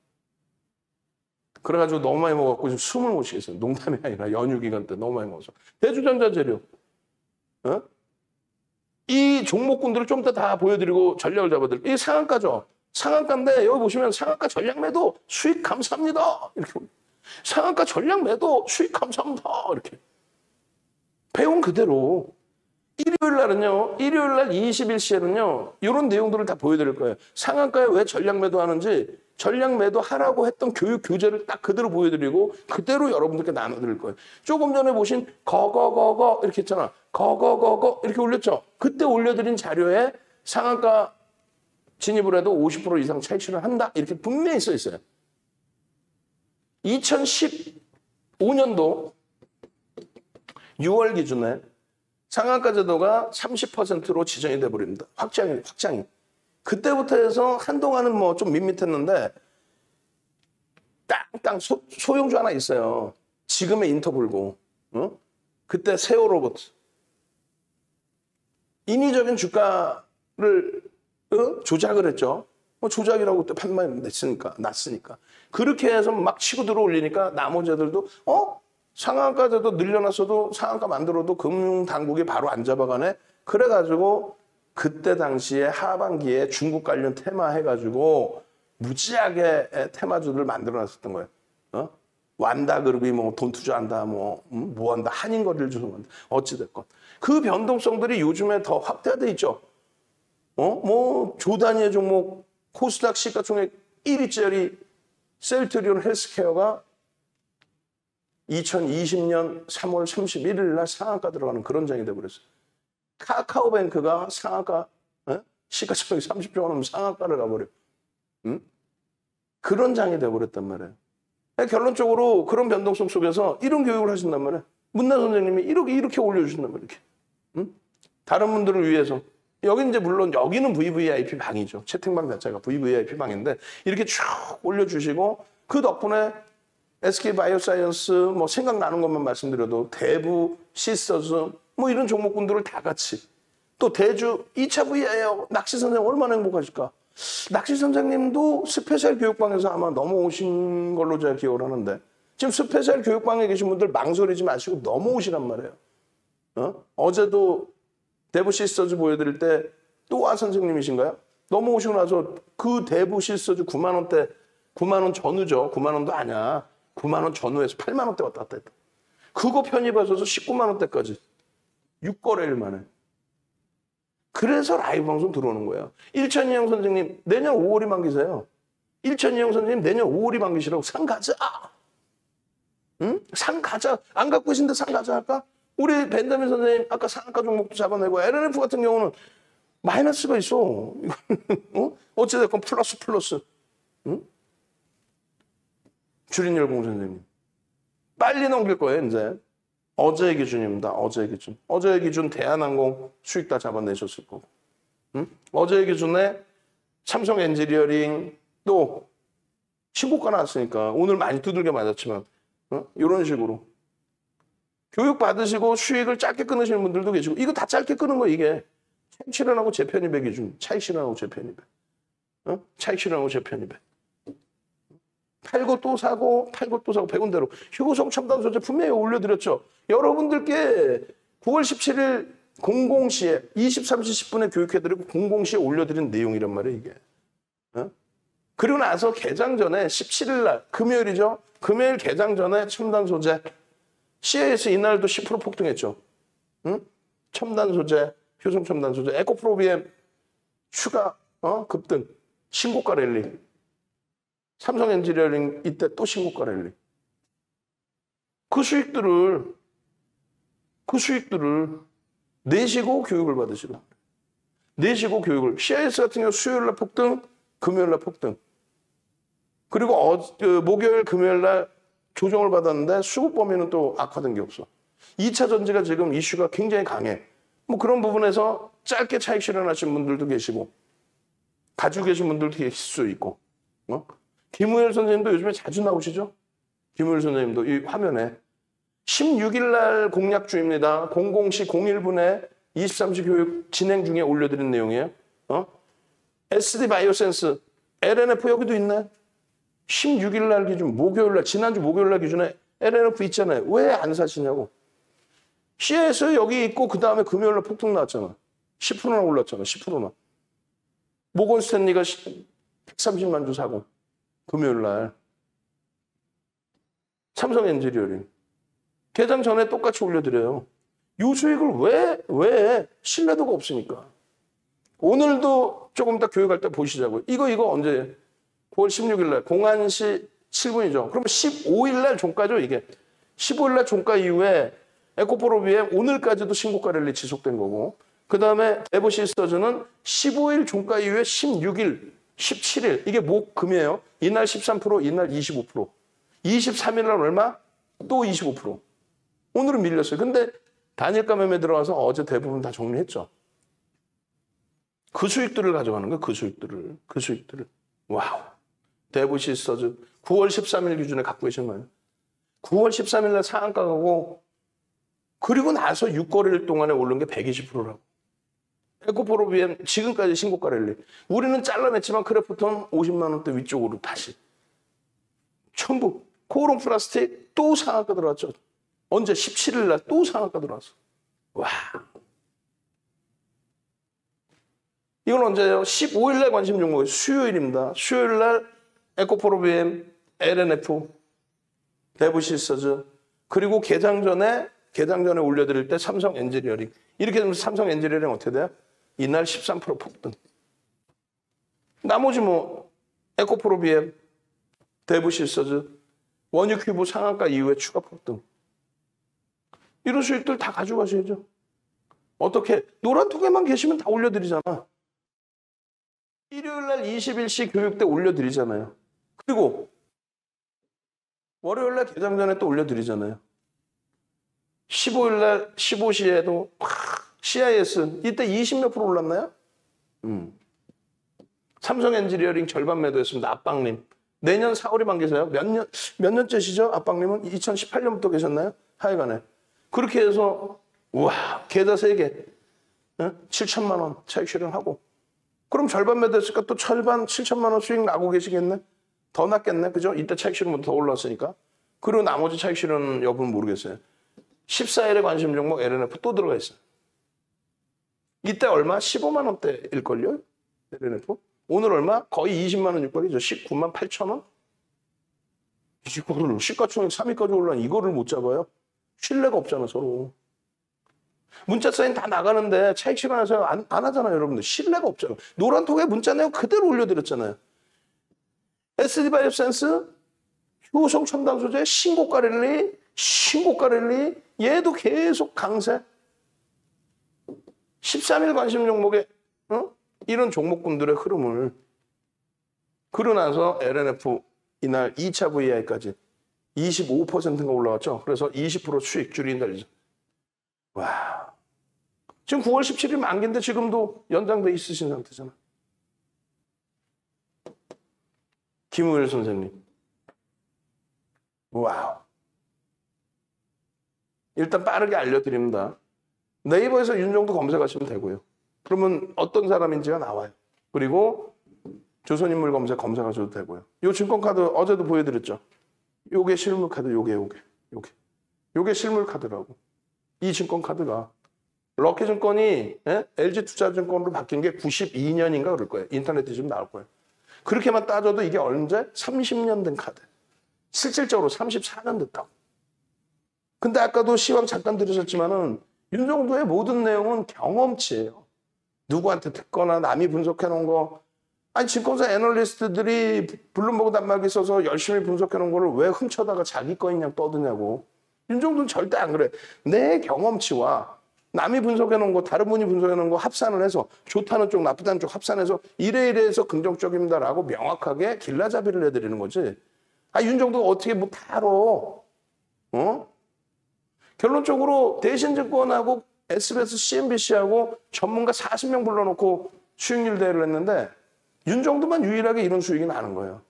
그래가지고 너무 많이 먹었고 지금 숨을 못 쉬겠어요. 농담이 아니라 연휴 기간 때 너무 많이 먹어서. 대주전자 재료. 어? 이 종목군들을 좀 더 다 보여드리고 전략을 잡아드릴게요. 이 상한가죠. 상한가인데 여기 보시면 상한가 전략 매도 수익 감사합니다. 이렇게 상한가 전략 매도 수익 감사합니다. 이렇게 배운 그대로 일요일 날은요. 일요일 날 이십일 시에는요. 이런 내용들을 다 보여드릴 거예요. 상한가에 왜 전략 매도하는지 전략 매도하라고 했던 교육 교재를 딱 그대로 보여드리고 그대로 여러분들께 나눠드릴 거예요. 조금 전에 보신 거거거거 이렇게 했잖아. 거거거거 이렇게 올렸죠. 그때 올려드린 자료에 상한가 진입을 해도 오십 퍼센트 이상 차익실현 한다. 이렇게 분명히 써 있어요. 이천십오 년도 유월 기준에 상한가 제도가 삼십 퍼센트로 지정이 돼버립니다. 확장이, 확장이. 그때부터 해서 한동안은 뭐 좀 밋밋했는데 땅땅 소, 소형주 하나 있어요. 지금의 인터볼고. 어? 그때 세오로봇. 인위적인 주가를 어? 조작을 했죠. 뭐 조작이라고 그때 판만 냈으니까, 났으니까. 그렇게 해서 막 치고 들어 올리니까 나머지 애들도 어? 상한가제도 늘려놨어도 상한가 만들어도 금융당국이 바로 안 잡아가네. 그래가지고 그때 당시에 하반기에 중국 관련 테마 해가지고 무지하게 테마주들을 만들어놨었던 거예요. 어? 완다그룹이 뭐 돈 투자한다, 뭐, 음? 뭐 한다, 한인거리를 조성한다. 어찌됐건. 그 변동성들이 요즘에 더 확대돼 있죠. 어? 뭐, 조단위의 종목, 코스닥 시가총액 일 위짜리 셀트리온 헬스케어가 이천이십 년 삼월 삼십일 일 날 상한가 들어가는 그런 장이 돼버렸어요. 카카오뱅크가 상한가, 에? 시가총액 삼십조가 넘으면 상한가를 가버려. 응? 그런 장이 돼버렸단 말이에요. 결론적으로 그런 변동성 속에서 이런 교육을 하신단 말이에요. 문나 선생님이 이렇게 이렇게 올려주신단 말이에요. 이렇게. 응? 다른 분들을 위해서. 여기 이제 물론 여기는 브이브이아이피 방이죠. 채팅방 자체가 브이브이아이피 방인데 이렇게 쭉 올려주시고 그 덕분에 에스케이바이오사이언스 뭐 생각나는 것만 말씀드려도 대부, 시스터즈 뭐 이런 종목군들을 다 같이 또 대주 이 차 브이아이오 낚시 선생 얼마나 행복하실까. 낚시 선생님도 스페셜 교육방에서 아마 넘어오신 걸로 제가 기억을 하는데 지금 스페셜 교육방에 계신 분들 망설이지 마시고 넘어오시란 말이에요. 어? 어제도 대부 시스터즈 보여드릴 때 또아 선생님이신가요? 넘어오시고 나서 그 대부 시스터즈 구만 원대, 구만 원 전후죠. 구만 원도 아니야. 구만 원 전후에서 팔만 원대 왔다 갔다 했다. 그거 편입하셔서 십구만 원대까지. 육 거래일 만에. 그래서 라이브 방송 들어오는 거예요. 일천이영 선생님, 내년 오월이 만기세요. 일천이영 선생님, 내년 오월이 만기시라고 상 가자. 응? 상 가자. 안 갖고 계신데 상 가자 할까? 우리 벤자민 선생님, 아까 상한가 종목도 잡아내고, 엘엔에프 같은 경우는 마이너스가 있어. 어? 어찌됐건 플러스 플러스. 응? 주린열공 선생님. 빨리 넘길 거예요, 이제. 어제의 기준입니다. 어제의 기준. 어제의 기준 대한항공 수익 다 잡아내셨을 거고. 응? 어제의 기준에 삼성 엔지니어링 또 신고가 나왔으니까 오늘 많이 두들겨 맞았지만 어? 이런 식으로. 교육 받으시고 수익을 짧게 끊으시는 분들도 계시고 이거 다 짧게 끊은 거 이게. 차익 실현하고 재편입의 기준. 차익 실현하고 재편입의. 어? 차익 실현하고 재편입의. 팔고 또 사고 팔고 또 사고 백운대로 효성 첨단 소재 분명히 올려드렸죠. 여러분들께 구월 십칠일 공공 시에 이십삼 시 십 분에 교육해드리고 공공 시에 올려드린 내용이란 말이에요 이게. 어? 그리고 나서 개장 전에 십칠일 날 금요일이죠. 금요일 개장 전에 첨단 소재 씨에이에스 이날도 십 퍼센트 폭등했죠. 응? 첨단 소재, 효성 첨단 소재, 에코프로비엠 추가 어? 급등, 신고가 랠리. 삼성 엔지니어링 이때 또 신고가 랠리. 그 수익들을 그 수익들을 내시고 교육을 받으시라. 내시고 교육을. 씨아이에스 같은 경우 수요일 날 폭등, 금요일 날 폭등. 그리고 어, 그 목요일, 금요일 날 조정을 받았는데 수급 범위는 또 악화된 게 없어. 이 차 전지가 지금 이슈가 굉장히 강해. 뭐 그런 부분에서 짧게 차익 실현하신 분들도 계시고 가지고 계신 분들도 계실 수 있고. 어? 김우열 선생님도 요즘에 자주 나오시죠? 김우열 선생님도 이 화면에 십육일 날 공약 중입니다. 공공 시 공일 분에 이십삼 시 교육 진행 중에 올려드린 내용이에요. 어? 에스디 바이오센스, 엘엔에프 여기도 있네. 십육일 날 기준, 목요일 날, 지난주 목요일 날 기준에 엘엔에프 있잖아요. 왜 안 사시냐고. 씨에스 여기 있고 그 다음에 금요일 날 폭등 나왔잖아. 십 퍼센트나 올랐잖아. 십 퍼센트나. 모건 스탠리가 백삼십만 주 사고. 금요일 날. 삼성 엔지니어링. 개장 전에 똑같이 올려드려요. 이 수익을 왜, 왜? 신뢰도가 없으니까. 오늘도 조금 이따 교육할 때 보시자고요. 이거, 이거 언제? 구월 십육일 날, 공한 시 칠 분이죠. 그러면 십오일 날 종가죠, 이게. 십오일 날 종가 이후에 에코프로비엠 오늘까지도 신고가 랠리 지속된 거고. 그 다음에 에버시스터즈는 십오일 종가 이후에 십육일, 십칠일, 이게 목, 금이에요. 이날 십삼 퍼센트, 이날 이십오 퍼센트. 이십삼일 날 얼마? 또 이십오 퍼센트. 오늘은 밀렸어요. 근데 단일가 매매 들어가서 어제 대부분 다 정리했죠. 그 수익들을 가져가는 거예요. 그 수익들을. 그 수익들을. 와우. 대부시스터즈 구월 십삼일 기준에 갖고 계신 거예요. 구월 십삼일 날 상한가 가고 그리고 나서 육 거래일 동안에 오른 게 백이십 퍼센트라고. 에코프로비엠 지금까지 신고가 랠리. 우리는 잘라냈지만 크래프톤 오십만 원대 위쪽으로 다시. 전부. 코오롱 플라스틱 또 상한가 들어왔죠. 언제? 십칠일 날 또 상한가 들어왔어. 와. 이건 언제예요? 십오일 날 관심 종목이에요. 수요일입니다. 수요일 날 에코프로비엠, 엘엔에프, 대부시스터즈 그리고 개장 전에 개장 전에 올려드릴 때 삼성 엔지니어링. 이렇게 되면 삼성 엔지니어링 어떻게 돼요? 이날 십삼 퍼센트 폭등. 나머지 뭐 에코프로비엠, 대부시스터즈 원유 큐브 상한가 이후에 추가 폭등. 이런 수익들 다 가져가셔야죠. 어떻게? 노란톡에만 계시면 다 올려드리잖아. 일요일날 이십일 시 교육대 올려드리잖아요. 그리고 월요일날 개장 전에 또 올려드리잖아요. 십오일날 십오 시에도 씨아이에스 이때 이십 몇 프로 올랐나요? 음. 삼성 엔지니어링 절반 매도했습니다. 압박님. 내년 사월에 만기세요. 몇 년, 몇 년째시죠? 압박님은 이천십팔 년부터 계셨나요? 하여간에. 그렇게 해서, 우와, 계좌 세 개. 네? 칠천만 원 차익 실현하고. 그럼 절반 매도했으니까 또 절반 칠천만 원 수익 나고 계시겠네? 더 낫겠네? 그죠? 이때 차익 실현보다 더 올랐으니까. 그리고 나머지 차익 실현 여부는 모르겠어요. 십사 일에 관심 종목 엘엔에프 또 들어가 있어요. 이때 얼마? 십오만 원대일걸요? 엘엔에프? 오늘 얼마? 거의 이십만 원 육박이죠. 십구만 팔천 원? 이거를 시가총액 삼 위까지 올라온 이거를 못 잡아요? 신뢰가 없잖아, 서로. 문자 사인 다 나가는데 차익 실현해서 안, 안 하잖아요, 여러분들. 신뢰가 없잖아. 노란톡에 문자 내용 그대로 올려드렸잖아요. 에스디바이오센스, 효성 첨단 소재, 신고가 랠리, 신고가 랠리, 얘도 계속 강세. 십삼 일 관심 종목에, 어? 이런 종목군들의 흐름을. 그러고 나서 엘엔에프 이날 이 차 브이아이까지 이십오 퍼센트가 올라왔죠. 그래서 이십 퍼센트 수익 줄이 달리죠. 와. 지금 구월 십칠일 만기인데 지금도 연장돼 있으신 상태잖아. 김우일 선생님. 와우. 일단 빠르게 알려드립니다. 네이버에서 윤종도 검색하시면 되고요. 그러면 어떤 사람인지가 나와요. 그리고 조선인물 검색 검색하셔도 되고요. 이 증권카드 어제도 보여드렸죠. 요게 실물카드, 요게 요게 요게 요게 실물카드라고. 이 증권카드가 럭키증권이 예? 엘지투자증권으로 바뀐 게 구십이 년인가 그럴 거예요. 인터넷에 지금 나올 거예요. 그렇게만 따져도 이게 언제? 삼십 년 된 카드. 실질적으로 삼십사 년 됐다고. 근데 아까도 시황 잠깐 들으셨지만은 윤종도의 모든 내용은 경험치예요. 누구한테 듣거나 남이 분석해 놓은 거. 아니 증권사 애널리스트들이 블룸버그 단말기 써서 열심히 분석해 놓은 거를 왜 훔쳐다가 자기 거인 떠드냐고. 윤종도는 절대 안 그래. 내 경험치와 남이 분석해 놓은 거, 다른 분이 분석해 놓은 거 합산을 해서 좋다는 쪽, 나쁘다는 쪽 합산해서 이래 이래 해서 긍정적입니다라고 명확하게 길라잡이를 해드리는 거지. 아, 윤종도가 어떻게 뭐 다 알아. 어? 결론적으로 대신증권하고 에스비에스, 씨엔비씨하고 전문가 사십 명 불러놓고 수익률 대회를 했는데 윤종도만 유일하게 이런 수익이 나는 거예요.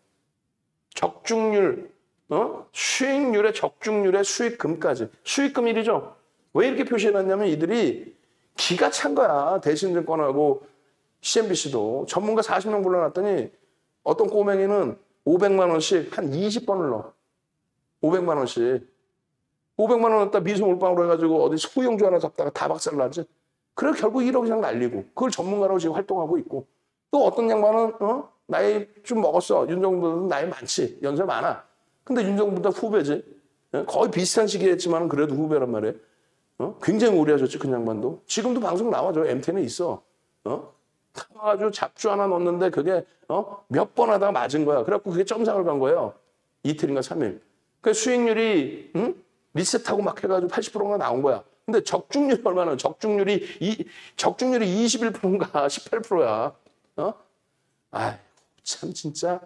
적중률, 어? 수익률의 적중률의 수익금까지. 수익금일이죠. 왜 이렇게 표시해놨냐면 이들이 기가 찬 거야. 대신증권하고 씨엔비씨도. 전문가 사십 명 불러놨더니 어떤 꼬맹이는 오백만 원씩 한 이십 번을 넣어. 오백만 원씩. 오백만 원 넣었다 미수 몰빵으로 해가지고 어디 소형주 하나 잡다가 다 박살나지. 그래 결국 일억 이상 날리고. 그걸 전문가로 지금 활동하고 있고. 또 어떤 양반은 어? 나이 좀 먹었어. 윤종보다는 나이 많지. 연세 많아. 근데 윤종보다 후배지. 거의 비슷한 시기에 했지만 그래도 후배란 말이에요. 어? 굉장히 오래 하셨지 그 양반도. 지금도 방송 나와줘. 엠티엔에 있어. 어? 아주 잡주 하나 넣었는데 그게 어? 몇 번 하다가 맞은 거야. 그래갖고 그게 점상을 간 거예요. 이틀인가 삼 일. 그 수익률이 응? 리셋하고 막 해가지고 팔십 퍼센트가 나온 거야. 근데 적중률이 얼마나? 적중률이 이 적중률이 이십일 퍼센트인가 십팔 퍼센트야. 어? 아이 참 진짜.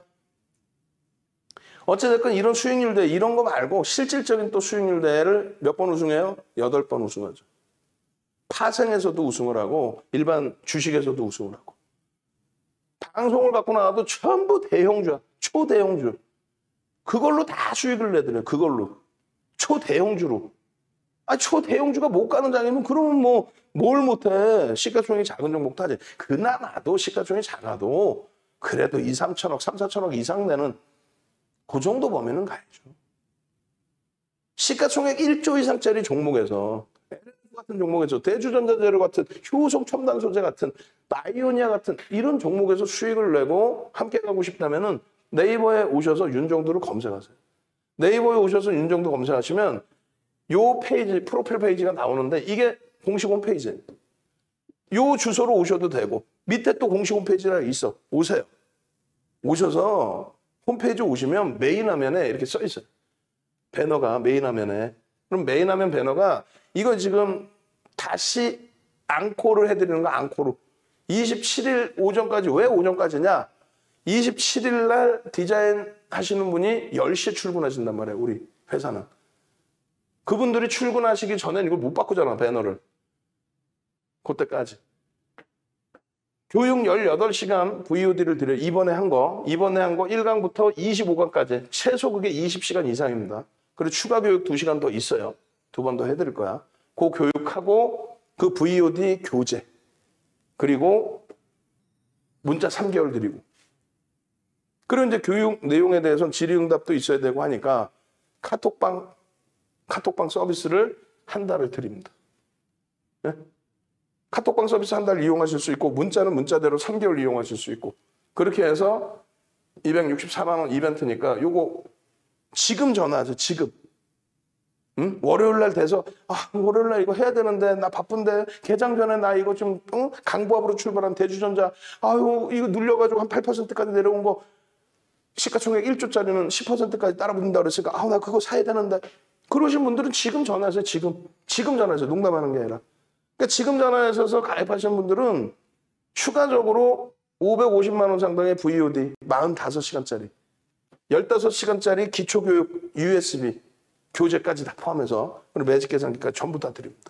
어찌됐건 이런 수익률 대 이런 거 말고 실질적인 또 수익률 대회를 몇 번 우승해요? 여덟 번 우승하죠. 파생에서도 우승을 하고 일반 주식에서도 우승을 하고. 방송을 갖고 나와도 전부 대형주야. 초대형주. 그걸로 다 수익을 내드려요. 그걸로. 초대형주로. 아, 초대형주가 못 가는 장이면 그러면 뭐 뭘 못해. 시가총액이 작은 종목 타지. 그나마도 시가총액이 작아도 그래도 이, 삼천억, 삼, 사천억 이상 내는 그 정도 범위는 가야죠. 시가총액 일조 이상짜리 종목에서 엘엔에프 같은 종목에서 대주전자재료 같은 효성 첨단 소재 같은 바이오니아 같은 이런 종목에서 수익을 내고 함께 가고 싶다면은 네이버에 오셔서 윤종도를 검색하세요. 네이버에 오셔서 윤종도 검색하시면 요 페이지, 프로필 페이지가 나오는데 이게 공식 홈페이지예요. 요 주소로 오셔도 되고 밑에 또 공식 홈페이지가 있어. 오세요. 오셔서 홈페이지 오시면 메인 화면에 이렇게 써 있어요. 배너가 메인 화면에. 그럼 메인 화면 배너가 이거 지금 다시 앙코를 해드리는 거 앙코로. 이십칠 일 오전까지. 왜 오전까지냐? 이십칠 일 날 디자인 하시는 분이 열 시에 출근하신단 말이에요. 우리 회사는. 그분들이 출근하시기 전엔 이걸 못 바꾸잖아, 배너를. 그때까지. 교육 열여덟 시간 브이오디를 드려요. 이번에 한 거. 이번에 한 거 일 강부터 이십오 강까지. 최소 그게 이십 시간 이상입니다. 그리고 추가 교육 두 시간 더 있어요. 두 번 더 해드릴 거야. 그 교육하고 그 브이오디 교재. 그리고 문자 삼 개월 드리고. 그리고 이제 교육 내용에 대해서는 질의응답도 있어야 되고 하니까 카톡방, 카톡방 서비스를 한 달을 드립니다. 네? 카톡방 서비스 한 달 이용하실 수 있고 문자는 문자대로 삼 개월 이용하실 수 있고 그렇게 해서 이백육십사만 원 이벤트니까 요거 지금 전화하세요. 지금. 응? 월요일 날 돼서 아 월요일 날 이거 해야 되는데 나 바쁜데 개장 전에 나 이거 좀 응? 강부합으로 출발한 대주전자 아유 이거 눌려가지고 한 팔 퍼센트까지 내려온 거 시가총액 일 조짜리는 십 퍼센트까지 따라 붙는다 그랬으니까 아 나 그거 사야 되는데 그러신 분들은 지금 전화하세요. 지금. 지금 전화하세요. 농담하는 게 아니라. 그러니까 지금 전화하셔서 가입하신 분들은 추가적으로 오백오십만 원 상당의 브이오디 사십오 시간짜리 십오 시간짜리 기초교육 유에스비 교재까지 다 포함해서 그리고 매직 계산기까지 전부 다 드립니다.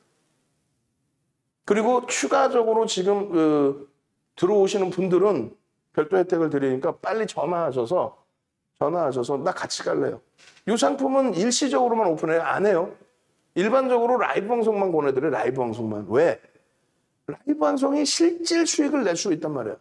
그리고 추가적으로 지금 그 들어오시는 분들은 별도 혜택을 드리니까 빨리 전화하셔서 전화하셔서 나 같이 갈래요. 이 상품은 일시적으로만 오픈해요. 안 해요. 일반적으로 라이브 방송만 보내드려요. 라이브 방송만. 왜? 라이브 방송이 실질 수익을 낼 수 있단 말이야.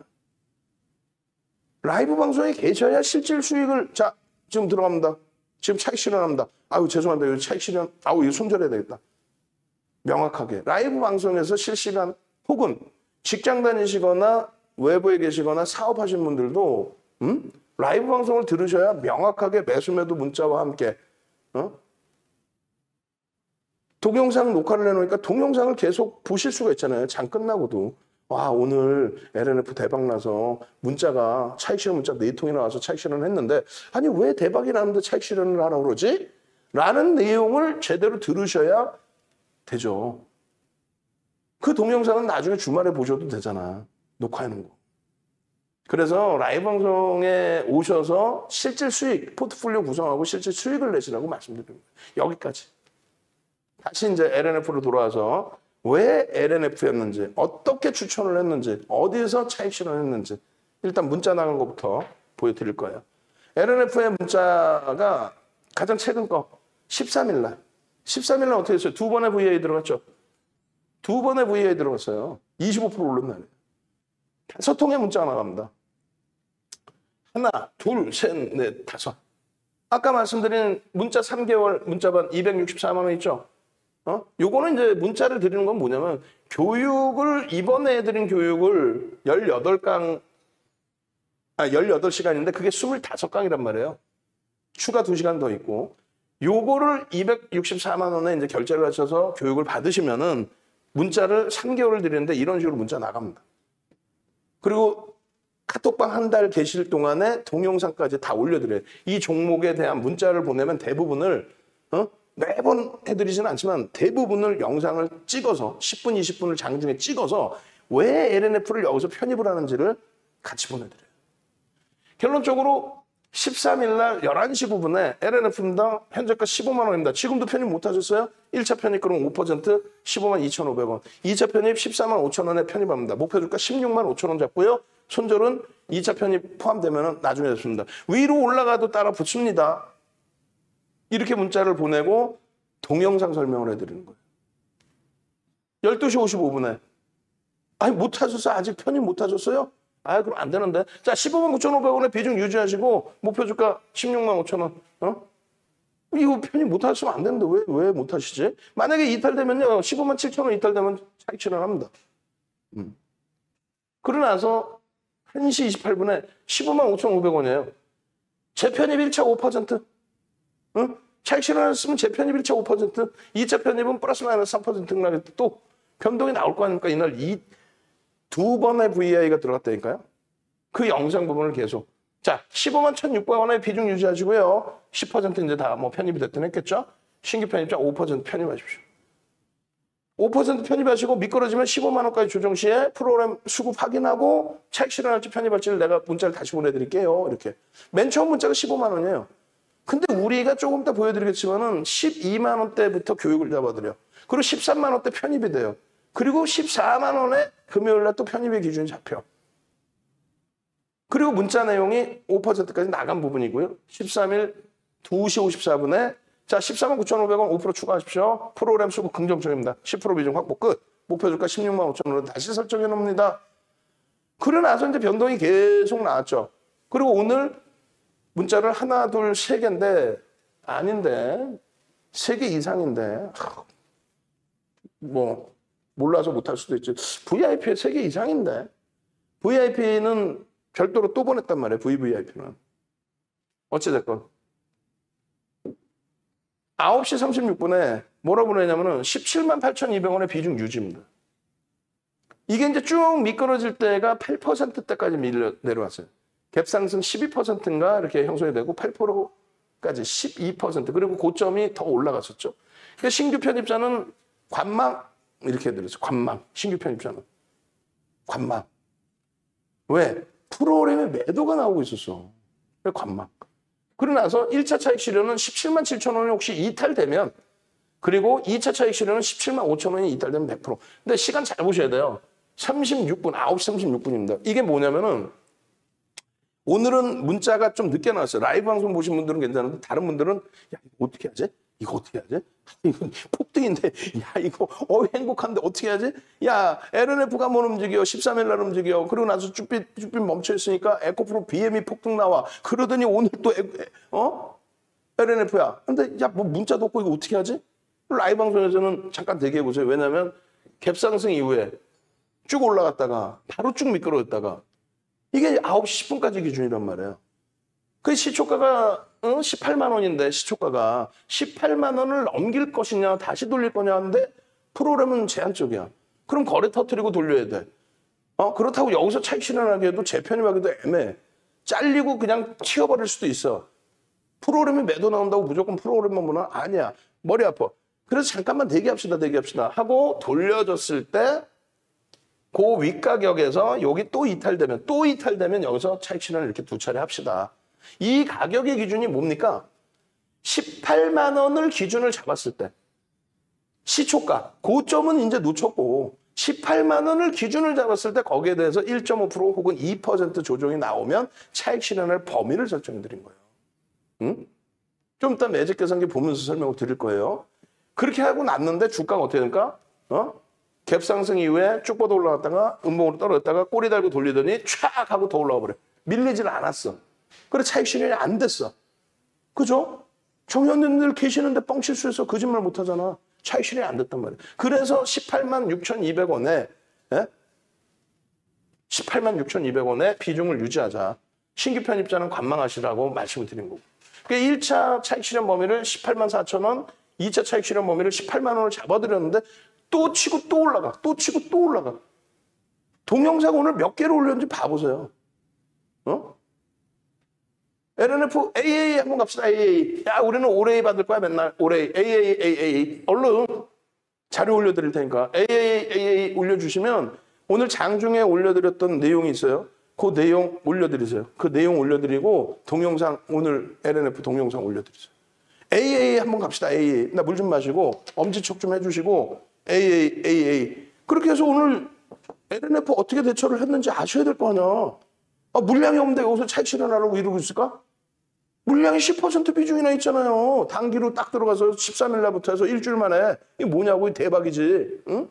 라이브 방송에 계셔야 실질 수익을 자 지금 들어갑니다. 지금 차익 실현합니다. 아유 죄송합니다. 이거 차익 실현. 아우 이거 손절해야 되겠다. 명확하게. 라이브 방송에서 실시간 혹은 직장 다니시거나 외부에 계시거나 사업하시는 분들도 음? 라이브 방송을 들으셔야 명확하게 매수매도 문자와 함께 어? 동영상 녹화를 해놓으니까 동영상을 계속 보실 수가 있잖아요. 장 끝나고도. 와 오늘 엘엔에프 대박나서 문자가 차익 실현 문자 네 통이 나와서 차익 실현을 했는데 아니 왜 대박이 나는데 차익 실현을 하라고 그러지? 라는 내용을 제대로 들으셔야 되죠. 그 동영상은 나중에 주말에 보셔도 되잖아. 녹화해놓은 거. 그래서 라이브 방송에 오셔서 실질 수익, 포트폴리오 구성하고 실질 수익을 내시라고 말씀드립니다. 여기까지. 다시 이제 엘엔에프로 돌아와서 왜 엘엔에프였는지, 어떻게 추천을 했는지, 어디서 차익 실현했는지 일단 문자 나간 것부터 보여드릴 거예요. 엘엔에프의 문자가 가장 최근 거 십삼 일 날. 십삼 일 날 어떻게 했어요? 두 번의 브이에이 들어갔죠? 두 번의 브이에이 들어갔어요. 이십오 퍼센트 오른 날이에요. 다섯 통의 문자가 나갑니다. 하나, 둘, 셋, 넷, 다섯. 아까 말씀드린 문자 삼 개월 문자반 이백육십사만 원 있죠? 어? 요거는 이제 문자를 드리는 건 뭐냐면 교육을 이번에 해드린 교육을 열여덟 강 아 열여덟 시간인데 그게 이십오 강이란 말이에요. 추가 두 시간 더 있고 요거를 이백육십사만 원에 이제 결제를 하셔서 교육을 받으시면은 문자를 삼 개월을 드리는데 이런 식으로 문자 나갑니다. 그리고 카톡방 한 달 계실 동안에 동영상까지 다 올려드려요. 이 종목에 대한 문자를 보내면 대부분을 어? 매번 해드리지는 않지만 대부분을 영상을 찍어서 십 분, 이십 분을 장중에 찍어서 왜 엘엔에프를 여기서 편입을 하는지를 같이 보내드려요. 결론적으로 십삼 일 날 열한 시 구 분에 엘엔에프입니다. 현재가 십오만 원입니다. 지금도 편입 못 하셨어요? 일 차 편입 그럼 오 퍼센트 십오만 이천오백 원. 이 차 편입 십사만 오천 원에 편입합니다. 목표 주가 십육만 오천 원 잡고요. 손절은 이 차 편입 포함되면 나중에 됐습니다. 위로 올라가도 따라 붙습니다. 이렇게 문자를 보내고 동영상 설명을 해드리는 거예요. 열두 시 오십오 분에 아니 못 하셨어요? 아직 편입 못 하셨어요? 아 그럼 안 되는데. 자 십오만 구천오백 원의 비중 유지하시고 목표 주가 십육만 오천 원. 어? 이거 편입 못 하시면 안 되는데 왜 왜 못 하시지? 만약에 이탈되면요 십오만 칠천 원 이탈되면 차익 실현합니다. 음. 그러고 나서 한 시 이십팔 분에 십오만 오천오백 원이에요. 재편입 일 차 오 퍼센트. 응? 차익 실현했으면 재편입 일 차 오 퍼센트. 이 차 편입은 플러스 마이너스 삼 퍼센트 나겠다. 또 변동이 나올 거 아닙니까? 이날 이 두 번의 브이아이가 들어갔다니까요. 그 영상 부분을 계속 자, 십오만 천육백 원의 비중 유지하시고요. 십 퍼센트 이제 다 뭐 편입이 됐든 했겠죠? 신규 편입자 오 퍼센트 편입하십시오. 오 퍼센트 편입하시고 미끄러지면 십오만 원까지 조정 시에 프로그램 수급 확인하고 차익 실현할지 편입할지를 내가 문자를 다시 보내드릴게요. 이렇게. 맨 처음 문자가 십오만 원이에요. 근데 우리가 조금 이따 보여드리겠지만은 십이만 원대부터 교육을 잡아드려. 그리고 십삼만 원대 편입이 돼요. 그리고 십사만 원에 금요일날 또 편입의 기준이 잡혀. 그리고 문자 내용이 오 퍼센트까지 나간 부분이고요. 십삼 일 두 시 오십사 분에 자, 십사만 구천오백 원 오 퍼센트 추가하십시오. 프로그램 수급 긍정적입니다. 십 퍼센트 비중 확보 끝. 목표 주가 십육만 오천 원으로 다시 설정해 놓습니다. 그러고 나서 이제 변동이 계속 나왔죠. 그리고 오늘 문자를 하나, 둘, 세 개인데 아닌데 세 개 이상인데 뭐 몰라서 못할 수도 있지. 브이아이피에 세 개 이상인데 브이아이피는 별도로 또 보냈단 말이에요. 브이브이아이피는. 어찌됐건 아홉 시 삼십육 분에 뭐라 보내냐면은 십칠만 팔천이백 원의 비중 유지입니다. 이게 이제 쭉 미끄러질 때가 팔 퍼센트대까지 밀려 내려왔어요. 갭상승 십이 퍼센트인가 이렇게 형성이 되고 팔 퍼센트까지 십이 퍼센트 그리고 고점이 더 올라갔었죠. 그러니까 신규 편입자는 관망 이렇게 해드렸어요. 관망. 신규 편입자는 관망. 왜? 프로그램에 매도가 나오고 있었어. 왜 관망. 그러고 나서 일 차 차익 실현은 십칠만 칠천 원이 혹시 이탈되면 그리고 이 차 차익 실현은 십칠만 오천 원이 이탈되면 백 퍼센트. 근데 시간 잘 보셔야 돼요. 삼십육 분, 아홉 시 삼십육 분입니다. 이게 뭐냐면은 오늘은 문자가 좀 늦게 나왔어요. 라이브 방송 보신 분들은 괜찮은데 다른 분들은 야 이거 어떻게 하지? 이거 어떻게 하지? 이건 폭등인데 야 이거 어 행복한데 어떻게 하지? 야 엘엔에프가 못 움직여 십삼 일 날 움직여 그러고 나서 쭈삣 쭈삣 멈춰 있으니까 에코프로 비엠이 폭등 나와 그러더니 오늘 또 에, 어 엘엔에프야. 근데 야 뭐 문자도 없고 이거 어떻게 하지? 라이브 방송에서는 잠깐 대기해 보세요. 왜냐하면 갭상승 이후에 쭉 올라갔다가 바로 쭉 미끄러졌다가 이게 아홉 시 십 분까지 기준이란 말이에요. 그 시초가가 어? 십팔만 원인데 시초가가 십팔만 원을 넘길 것이냐 다시 돌릴 거냐 하는데 프로그램은 제한적이야. 그럼 거래 터뜨리고 돌려야 돼. 어? 그렇다고 여기서 차익 실현하기에도 재편입하기도 애매해. 잘리고 그냥 치워버릴 수도 있어. 프로그램이 매도 나온다고 무조건 프로그램만 보나? 아니야. 머리 아파. 그래서 잠깐만 대기합시다 대기합시다 하고 돌려줬을 때 그 윗가격에서 여기 또 이탈되면 또 이탈되면 여기서 차익 실현을 이렇게 두 차례 합시다. 이 가격의 기준이 뭡니까? 십팔만 원을 기준을 잡았을 때 시초가 고점은 이제 놓쳤고 십팔만 원을 기준을 잡았을 때 거기에 대해서 일 점 오 퍼센트 혹은 이 퍼센트 조정이 나오면 차익 실현할 범위를 설정해 드린 거예요. 응? 좀 이따 매직 계산기 보면서 설명을 드릴 거예요. 그렇게 하고 났는데 주가가 어떻게 될까? 어? 갭상승 이후에 쭉 뻗어 올라갔다가 음봉으로 떨어졌다가 꼬리 달고 돌리더니 촥 하고 더 올라와 버려. 밀리질 않았어. 그래 차익 실현이 안 됐어. 그죠? 정현님들 계시는데 뻥 실수해서 거짓말 못 하잖아. 차익 실현이 안 됐단 말이야. 그래서 십팔만 육천이백 원에 예? 십팔만 육천이백 원에 비중을 유지하자. 신규 편입자는 관망하시라고 말씀을 드린 거고. 그러니까 일 차 차익 실현 범위를 십팔만 사천 원, 이 차 차익 실현 범위를 십팔만 원을 잡아드렸는데 또 치고 또 올라가. 또 치고 또 올라가. 동영상 오늘 몇 개를 올렸는지 봐보세요. 어? 엘엔에프 에이에이 한번 갑시다. 에이에이. 야 우리는 올에이 받을 거야 맨날. 올에이. 에이에이 에이에이. 얼른 자료 올려드릴 테니까. 에이에이 에이에이 올려주시면 오늘 장중에 올려드렸던 내용이 있어요. 그 내용 올려드리세요. 그 내용 올려드리고 동영상 오늘 엘엔에프 동영상 올려드리세요. 에이에이 한번 갑시다. 에이에이. 나 물 좀 마시고 엄지척 좀 해주시고 에이에이 에이에이. 그렇게 해서 오늘 엘엔에프 어떻게 대처를 했는지 아셔야 될 거 아니야. 아, 물량이 없는데 여기서 차익 실현하려고 이러고 있을까? 물량이 십 퍼센트 비중이나 있잖아요. 단기로 딱 들어가서 십삼 일 날부터 해서 일주일 만에. 이게 뭐냐고, 이 대박이지. 응?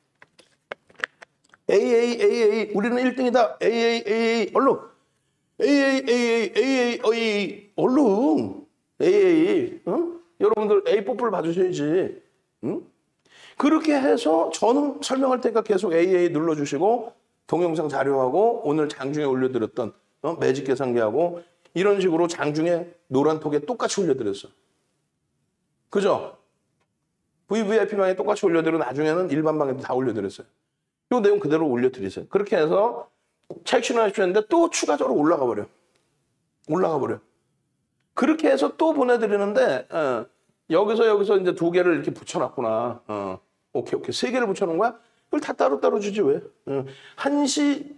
에이에이, 에이에이, 우리는 일 등이다. 에이에이, 에이에이, 얼른. 에이에이, 에이에이, 에이에이, 에이에이, 얼른. 에이에이, 응? 여러분들 에이 뽀뽀를 봐주셔야지. 응? 그렇게 해서 저는 설명할 테니까 계속 에이에이 눌러주시고 동영상 자료하고 오늘 장중에 올려드렸던 어? 매직 계산기하고 이런 식으로 장중에 노란 톡에 똑같이 올려드렸어. 그죠? 브이브이아이피방에 똑같이 올려드리고 나중에는 일반 방에도 다 올려드렸어요. 이 내용 그대로 올려드리세요. 그렇게 해서 차익 실현하십시오 했는데 또 추가적으로 올라가 버려. 올라가 버려. 그렇게 해서 또 보내드리는데 어, 여기서 여기서 이제 두 개를 이렇게 붙여놨구나. 어, 오케이 오케이 세 개를 붙여놓은 거야? 그걸 다 따로따로 주지 왜? 어, 한시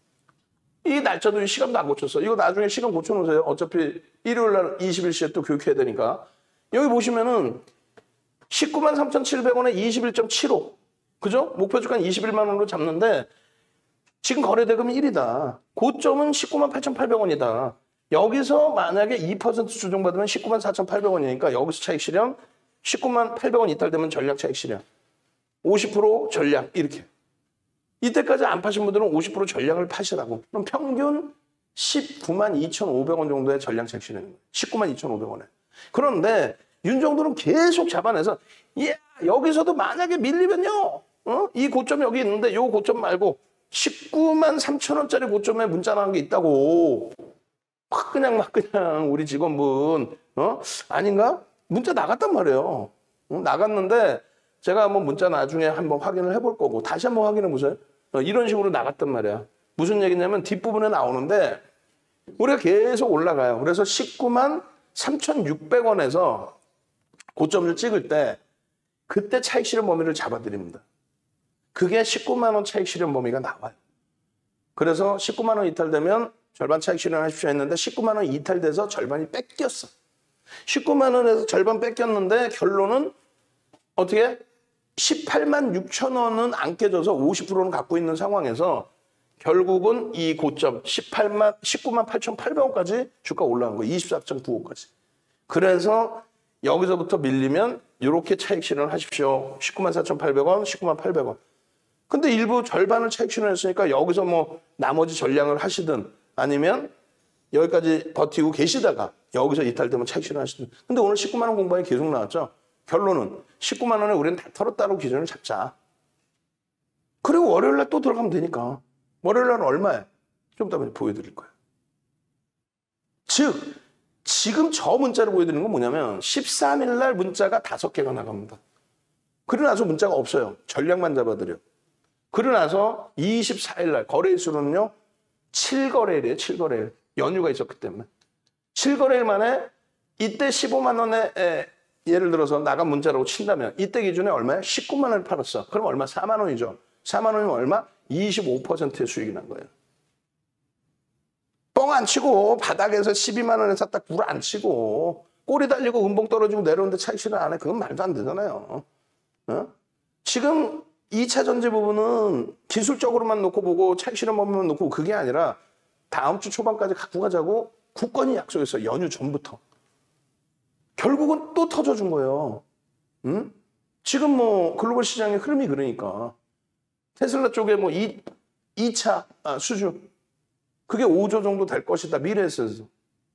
이 날짜도 시간도 안 고쳤어. 이거 나중에 시간 고쳐놓으세요. 어차피 일요일 날 이십일 시에 또 교육해야 되니까. 여기 보시면은 십구만 삼천칠백 원에 이십일 점 칠오. 그죠? 목표 주가 이십일만 원으로 잡는데 지금 거래대금이 일이다. 고점은 십구만 팔천팔백 원이다. 여기서 만약에 이 퍼센트 조정받으면 십구만 사천팔백 원이니까 여기서 차익 실현 십구만 팔백 원 이탈되면 전량 차익 실현. 오십 퍼센트 전량 이렇게. 이때까지 안 파신 분들은 오십 퍼센트 전량을 파시라고. 그럼 평균 십구만 이천오백 원 정도의 전량 차익 실현인 거예요. 십구만 이천오백 원에. 그런데 윤정도는 계속 잡아내서 야, 여기서도 만약에 밀리면요. 어? 이 고점 여기 있는데 이 고점 말고 십구만 삼천 원짜리 고점에 문자 나온 게 있다고. 막 그냥 막 그냥 우리 직원분 어? 아닌가? 문자 나갔단 말이에요. 어? 나갔는데 제가 한번 문자 나중에 한번 확인을 해볼 거고 다시 한번 확인해 보세요. 어, 이런 식으로 나갔단 말이야. 무슨 얘기냐면 뒷부분에 나오는데 우리가 계속 올라가요. 그래서 십구만 삼천육백 원에서 고점을 찍을 때 그때 차익 실현 범위를 잡아드립니다. 그게 십구만 원 차익 실현 범위가 나와요. 그래서 십구만 원 이탈되면 절반 차익 실현하십시오 했는데 십구만 원 이탈돼서 절반이 뺏겼어. 십구만 원에서 절반 뺏겼는데 결론은 어떻게? 십팔만 육천 원은 안 깨져서 오십 퍼센트는 갖고 있는 상황에서 결국은 이 고점 십팔만, 십구만 팔천팔백 원까지 주가 올라간 거예요. 이십사 점 구오까지. 그래서 여기서부터 밀리면 이렇게 차익 실현을 하십시오. 십구만 사천팔백 원, 십구만 팔백 원. 근데 일부 절반을 차익 실현했으니까 여기서 뭐 나머지 전량을 하시든 아니면 여기까지 버티고 계시다가 여기서 이탈되면 차익 실현하시든. 근데 오늘 십구만 원 공방이 계속 나왔죠. 결론은 십구만 원에 우리는 다 털었다고 기준을 잡자. 그리고 월요일 날 또 들어가면 되니까. 월요일 날은 얼마에? 좀 이따 보여드릴 거예요. 즉 지금 저 문자를 보여드리는 건 뭐냐면 십삼 일 날 문자가 다섯 개가 나갑니다. 그러고 나서 문자가 없어요. 전략만 잡아드려. 그러고 나서 이십사 일 날 거래일수는요. 칠 거래일이에요. 칠 거래일. 연휴가 있었기 때문에. 칠 거래일 만에 이때 십오만 원에 에, 예를 들어서 나간 문자라고 친다면 이때 기준에 얼마야? 십구만 원을 팔았어. 그럼 얼마? 사만 원이죠. 사만 원이면 얼마? 이십오 퍼센트의 수익이 난 거예요. 뻥 안 치고 바닥에서 십이만 원에 샀다 굴 안 치고 꼬리 달리고 음봉 떨어지고 내려오는데 차익 실현 안 해. 그건 말도 안 되잖아요. 어? 지금 이 차 전지 부분은 기술적으로만 놓고 보고 차익 실현 범위만 놓고 그게 아니라 다음 주 초반까지 갖고 가자고 국건이 약속했어요. 연휴 전부터. 결국은 또 터져준 거예요. 응? 지금 뭐 글로벌 시장의 흐름이 그러니까 테슬라 쪽에 뭐 이 차 아, 수주 그게 오조 정도 될 것이다. 미래에서도.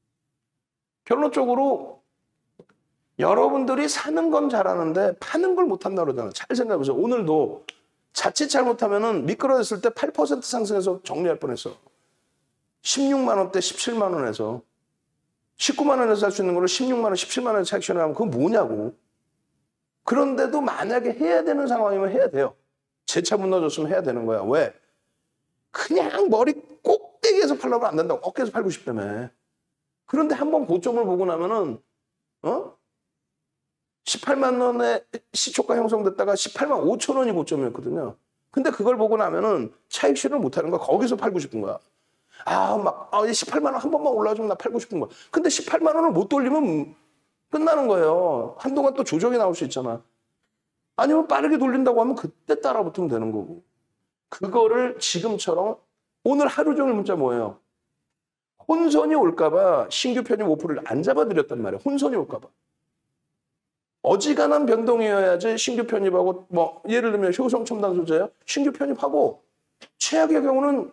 결론적으로 여러분들이 사는 건 잘하는데 파는 걸 못한다 그러잖아요. 잘 생각해보세요. 오늘도 자칫 잘못하면 미끄러졌을 때 팔 퍼센트 상승해서 정리할 뻔했어. 십육만 원대 십칠만 원에서 십구만 원에서 살 수 있는 거를 십육만 원, 십칠만 원에 차익 실현하면 그건 뭐냐고. 그런데도 만약에 해야 되는 상황이면 해야 돼요. 제 차 무너졌으면 해야 되는 거야. 왜? 그냥 머리 꼭대기에서 팔려면 안 된다고. 어깨에서 팔고 싶다며. 그런데 한번 고점을 보고 나면은 어? 십팔만 원에 시초가 형성됐다가 십팔만 오천 원이 고점이었거든요. 근데 그걸 보고 나면은 차익 실현을 못하는 거야. 거기서 팔고 싶은 거야. 아, 막, 아, 십팔만 원 한 번만 올라주면 나 팔고 싶은 거야. 근데 십팔만 원을 못 돌리면 끝나는 거예요. 한동안 또 조정이 나올 수 있잖아. 아니면 빠르게 돌린다고 하면 그때 따라붙으면 되는 거고. 그거를 지금처럼 오늘 하루 종일 문자 뭐예요? 혼선이 올까봐 신규 편입 오 퍼센트를 안 잡아드렸단 말이에요. 혼선이 올까봐. 어지간한 변동이어야지 신규 편입하고 뭐 예를 들면 효성 첨단 소재요. 신규 편입하고 최악의 경우는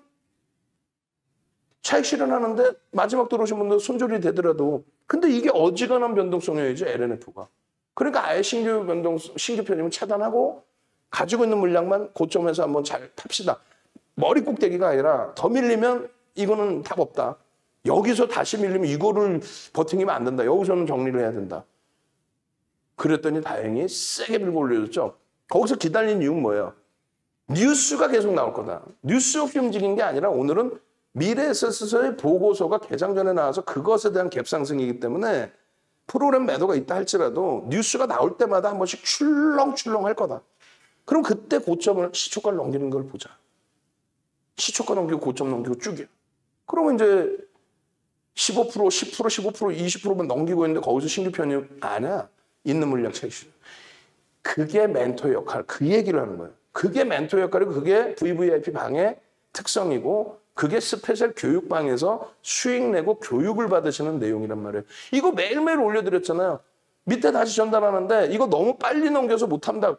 차익 실현하는데 마지막 들어오신 분들 손절이 되더라도 근데 이게 어지간한 변동성이어야지 엘엔에프가. 그러니까 아예 신규 변동 신규 편입은 차단하고 가지고 있는 물량만 고점에서 한번 잘 팝시다. 머리 꼭대기가 아니라 더 밀리면 이거는 답 없다. 여기서 다시 밀리면 이거를 버티면 안 된다. 여기서는 정리를 해야 된다. 그랬더니 다행히 세게 밀고 올려줬죠. 거기서 기다린 이유는 뭐예요? 뉴스가 계속 나올 거다. 뉴스 없이 움직인 게 아니라 오늘은 미래에셋에서의 보고서가 개장 전에 나와서 그것에 대한 갭 상승이기 때문에 프로그램 매도가 있다 할지라도 뉴스가 나올 때마다 한 번씩 출렁출렁 할 거다. 그럼 그때 고점을 시초가를 넘기는 걸 보자. 시초가 넘기고 고점 넘기고 쭉이야. 그러면 이제 십오 퍼센트, 십 퍼센트, 십오 퍼센트, 이십 퍼센트만 넘기고 있는데 거기서 신규 편입 아니야. 있는 물량 채시. 그게 멘토 역할, 그 얘기를 하는 거예요. 그게 멘토 역할이고 그게 브이브이아이피 방의 특성이고 그게 스페셜 교육방에서 수익 내고 교육을 받으시는 내용이란 말이에요. 이거 매일매일 올려드렸잖아요. 밑에 다시 전달하는데 이거 너무 빨리 넘겨서 못한다.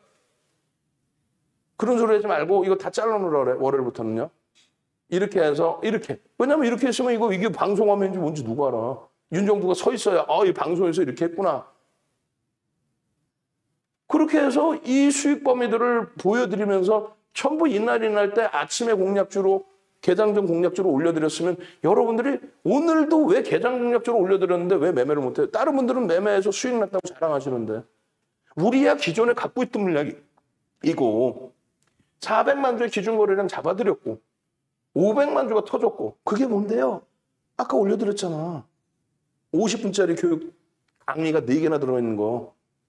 그런 소리 하지 말고 이거 다 잘라놓으라 그래. 월요일부터는요. 이렇게 해서 이렇게. 왜냐면 이렇게 했으면 이거 이게 방송화면인지 뭔지 누가 알아. 윤정부가 서 있어야 아, 이 방송에서 이렇게 했구나. 그렇게 해서 이 수익 범위들을 보여드리면서 전부 이날 이날 때 아침에 공략주로 개장 전 공략주로 올려드렸으면 여러분들이 오늘도 왜 개장 공략주로 올려드렸는데 왜 매매를 못해요? 다른 분들은 매매해서 수익 났다고 자랑하시는데 우리야 기존에 갖고 있던 물량이 이거 사백만 주의 기준거래량 잡아드렸고 오백만 주가 터졌고 그게 뭔데요? 아까 올려드렸잖아. 오십 분짜리 교육 강의가 네 개나 들어있는 거.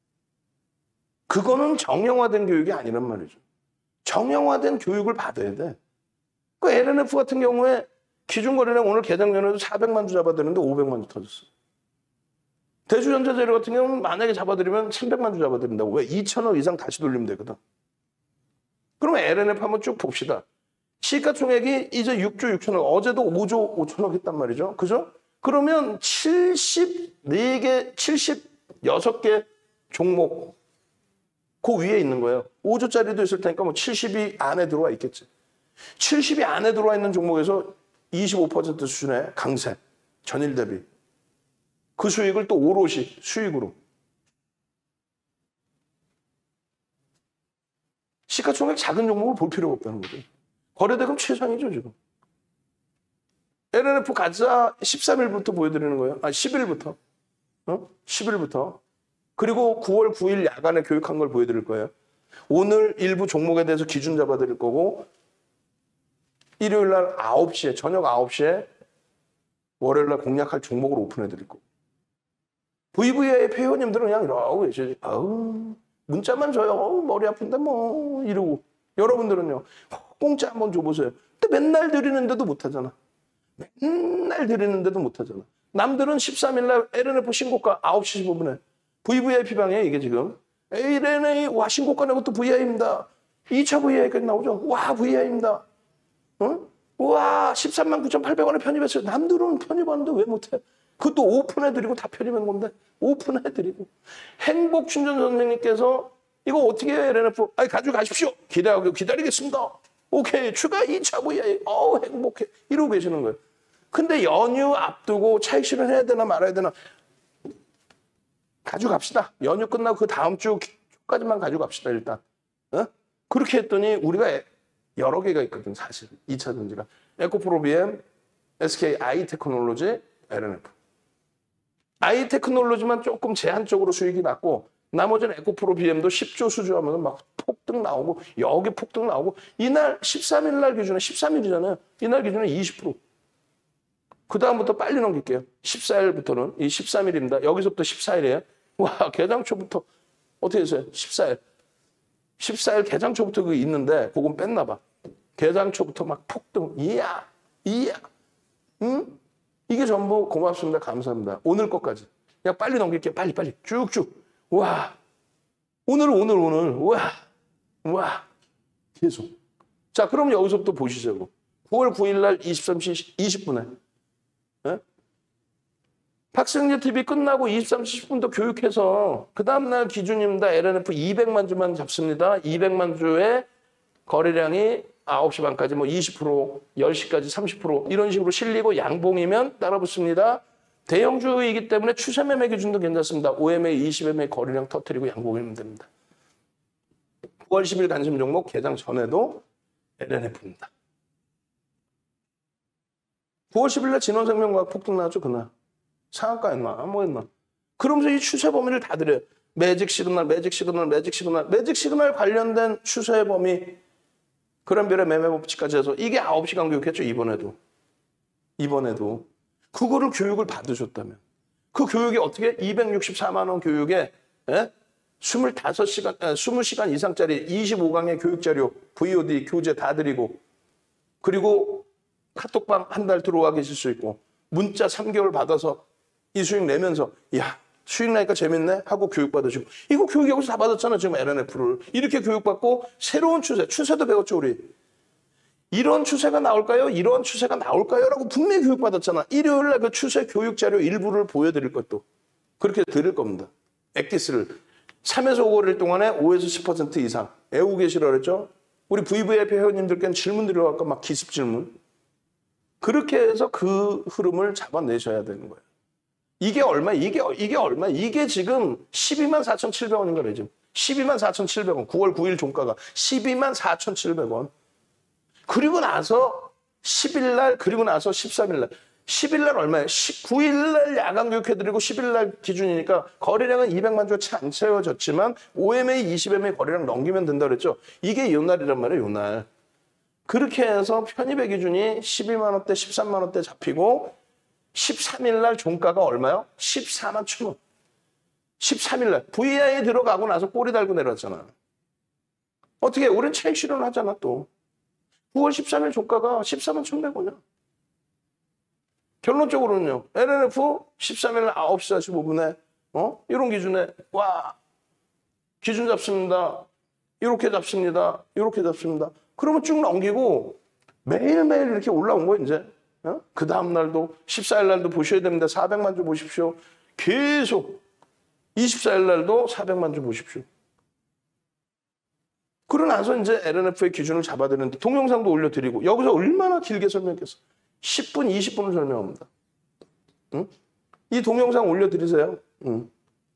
그거는 정형화된 교육이 아니란 말이죠. 정형화된 교육을 받아야 돼. 그 엘엔에프 같은 경우에 기준거래량 오늘 개장 전에도 사백만 주 잡아드렸는데 오백만 주 터졌어. 대주전자재료 같은 경우는 만약에 잡아드리면 삼백만 주 잡아드린다고. 왜? 이천억 이상 다시 돌리면 되거든. 그러면 엘엔에프 한번 쭉 봅시다. 시가총액이 이제 육조 육천억, 어제도 오조 오천억 했단 말이죠. 그죠? 그러면 칠십사 개, 칠십육 개 종목 그 위에 있는 거예요. 오조짜리도 있을 테니까 뭐 칠십이 안에 들어와 있겠지. 칠십이 안에 들어와 있는 종목에서 이십오 퍼센트 수준의 강세, 전일 대비. 그 수익을 또 오롯이 수익으로. 시가총액 작은 종목을 볼 필요가 없다는 거죠. 거래대금 최상이죠, 지금. 엘엔에프 가자 십삼 일부터 보여드리는 거예요. 아, 십 일부터. 어? 십 일부터. 그리고 구월 구일 야간에 교육한 걸 보여드릴 거예요. 오늘 일부 종목에 대해서 기준 잡아드릴 거고 일요일 날 아홉 시에, 저녁 아홉 시에 월요일 날 공략할 종목을 오픈해드릴 거고. 브이브이아이피 회원님들은 그냥 이러고 계시지. 아우, 문자만 줘요. 어우, 머리 아픈데 뭐 이러고. 여러분들은요. 공짜 한번 줘보세요. 근데 맨날 드리는데도 못하잖아. 맨날 드리는데도 못하잖아. 남들은 십삼 일 날 엘엔에프 신고가 아홉 시 십오 분에 브이브이아이피 방에 이게 지금 엘엔에이 와 신고가 내고 또 브이아이입니다. 이 차 브이아이까지 나오죠. 와 브이아이입니다. 어? 와 십삼만 구천팔백 원에 편입했어요. 남들은 편입하는데 왜 못해? 그것도 오픈해드리고 다 편입한 건데 오픈해드리고. 행복충전 선생님께서 이거 어떻게 해요 엘엔에프? 아니 가져가십시오. 기다려, 기다리겠습니다. 오케이 추가 이 차 브이아이. 어우 행복해. 이러고 계시는 거예요. 근데 연휴 앞두고 차익 실현해야 되나 말아야 되나 가져갑시다. 연휴 끝나고 그 다음 주까지만 가져갑시다 일단. 어? 그렇게 했더니 우리가 여러 개가 있거든 사실. 이 차 전지가. 에코프로비엠, 에스케이 아이테크놀로지, 엘엔에프. 아이테크놀로지만 조금 제한적으로 수익이 났고 나머지는 에코프로비엠도 십조 수주하면 막 폭등 나오고 여기 폭등 나오고 이날 십삼 일 날 기준에 십삼 일이잖아요. 이날 기준에 이십 퍼센트. 그 다음부터 빨리 넘길게요. 십사 일부터는 이 십삼 일입니다. 여기서부터 십사 일이에요. 와 개장 초부터 어떻게 했어요? 십사 일. 십사 일 개장 초부터 그게 있는데 그건 뺐나 봐. 개장 초부터 막 폭등. 이야 이야. 응? 이게 전부 고맙습니다. 감사합니다. 오늘 것까지. 그냥 빨리 넘길게요. 빨리 빨리 쭉쭉. 와 오늘 오늘 오늘 와 와 계속. 자 그럼 여기서부터 보시자고. 구월 구일 날 이십삼 시 이십 분에 네? 박승재 티비 끝나고 이십삼 시 십 분 더 교육해서 그 다음날 기준입니다. 엘엔에프 이백만 주만 잡습니다. 이백만 주의 거래량이 아홉 시 반까지 뭐 이십 퍼센트, 열 시까지 삼십 퍼센트 이런 식으로 실리고 양봉이면 따라붙습니다. 대형주이기 때문에 추세 매매 기준도 괜찮습니다. 오 엠에이, 이십 엠에이 거래량 터뜨리고 양봉이면 됩니다. 구월 십 일 관심 종목 개장 전에도 엘엔에프입니다. 구월 십 일 날 진원생명과학 폭등 나왔죠, 그날. 상한가였나, 뭐였나. 그러면서 이 추세 범위를 다 드려요. 매직 시그널, 매직 시그널, 매직 시그널, 매직 시그널 관련된 추세 범위, 그란별의 매매 법칙까지 해서 이게 아홉 시간 교육했죠, 이번에도. 이번에도. 그거를 교육을 받으셨다면. 그 교육이 어떻게 이백육십사만 원 교육에 예? 이십오 시간, 이십 시간 이상짜리 이십오 강의 교육자료, 브이오디 교재 다 드리고 그리고 카톡방 한 달 들어와 계실 수 있고 문자 삼 개월 받아서 이 수익 내면서 야 수익 나니까 재밌네 하고 교육받으시고 이거 교육 여기서 다 받았잖아 지금 엘엔에프를. 이렇게 교육받고 새로운 추세, 추세도 배웠죠 우리. 이런 추세가 나올까요? 이런 추세가 나올까요? 라고 분명히 교육받았잖아. 일요일날 그 추세 교육자료 일부를 보여드릴 것도 그렇게 드릴 겁니다. 엑기스를 삼에서 오 개월 동안에 오에서 십 퍼센트 이상 애우고 계시라 그랬죠? 우리 브이브이아이피 회원님들께는 질문 드려갖고 막 기습 질문. 그렇게 해서 그 흐름을 잡아내셔야 되는 거예요. 이게 얼마? 이게 이게 얼마? 이게 지금 십이만 사천칠백 원인 거래요, 지금. 십이만 사천칠백 원. 구월 구일 종가가 십이만 사천칠백 원. 그리고 나서 십 일 날, 그리고 나서 십삼 일 날. 십 일 날 얼마예요? 십구 일 날 야간 교육해드리고 십 일 날 기준이니까 거래량은 이백만 주 채 안 채워졌지만 오엠에이, 이십 엠에이 거래량 넘기면 된다 그랬죠? 이게 요 날이란 말이에요, 요 날. 그렇게 해서 편입의 기준이 십이만 원대, 십삼만 원대 잡히고 십삼 일 날 종가가 얼마요? 십사만 천 원. 십삼 일 날 브이아이에 들어가고 나서 꼬리 달고 내려왔잖아. 어떻게 우린 차익 실현을 하잖아 또. 구월 십삼 일 종가가 십사만 천백 원이야. 결론적으로는요. 엘엔에프 십삼 일 날 아홉 시 사십오 분에 어? 이런 기준에 와 기준 잡습니다. 이렇게 잡습니다. 이렇게 잡습니다. 그러면 쭉 넘기고 매일매일 이렇게 올라온 거예요 이제. 어? 그 다음 날도 십사 일 날도 보셔야 됩니다. 사백만 주 보십시오. 계속 이십사 일 날도 사백만 주 보십시오. 그러고 나서 이제 엘엔에프의 기준을 잡아드리는데 동영상도 올려드리고 여기서 얼마나 길게 설명했겠어. 십 분, 이십 분을 설명합니다. 응? 이 동영상 올려드리세요. 응.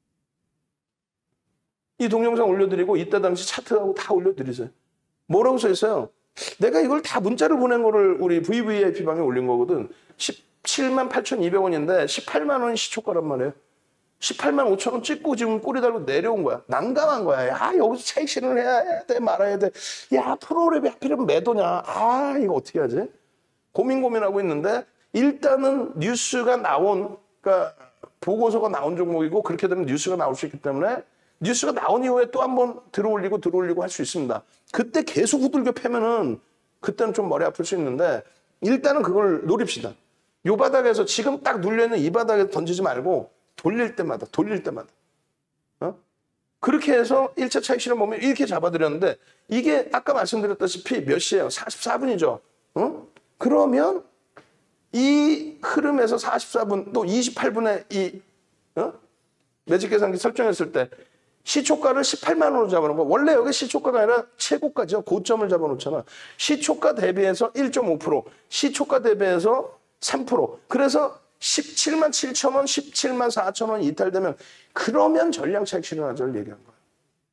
이 동영상 올려드리고 이때 당시 차트하고 다 올려드리세요. 뭐라고 써 있어요? 내가 이걸 다 문자를 보낸 거를 우리 브이브이아이피 방에 올린 거거든. 십칠만 팔천이백 원인데 십팔만 원 시초가란 말이에요. 십팔만 오천 원 찍고 지금 꼬리 달고 내려온 거야. 난감한 거야. 야, 여기서 차익 실현을 해야 돼, 말아야 돼. 야, 프로랩이 하필이면 매도냐. 아, 이거 어떻게 하지? 고민 고민하고 있는데 일단은 뉴스가 나온, 그러니까 보고서가 나온 종목이고 그렇게 되면 뉴스가 나올 수 있기 때문에 뉴스가 나온 이후에 또 한 번 들어올리고 들어올리고 할 수 있습니다. 그때 계속 후들겨 패면은 그때는 좀 머리 아플 수 있는데 일단은 그걸 노립시다. 요 바닥에서 지금 딱 눌려있는 이 바닥에 던지지 말고 돌릴 때마다 돌릴 때마다 어? 그렇게 해서 일 차 차익 실현 보면 이렇게 잡아드렸는데 이게 아까 말씀드렸다시피 몇 시예요? 사십사 분이죠. 어? 그러면 이 흐름에서 사십사 분 또 이십팔 분에 이 어? 매직 계산기 설정했을 때 시초가를 십팔만 원으로 잡아놓은 거. 원래 여기 시초가가 아니라 최고가죠. 고점을 잡아놓잖아. 시초가 대비해서 일 점 오 퍼센트, 시초가 대비해서 삼 퍼센트. 그래서 십칠만 칠천 원, 십칠만 사천 원 이탈되면 그러면 전량 차익 실현하자를 얘기한 거야.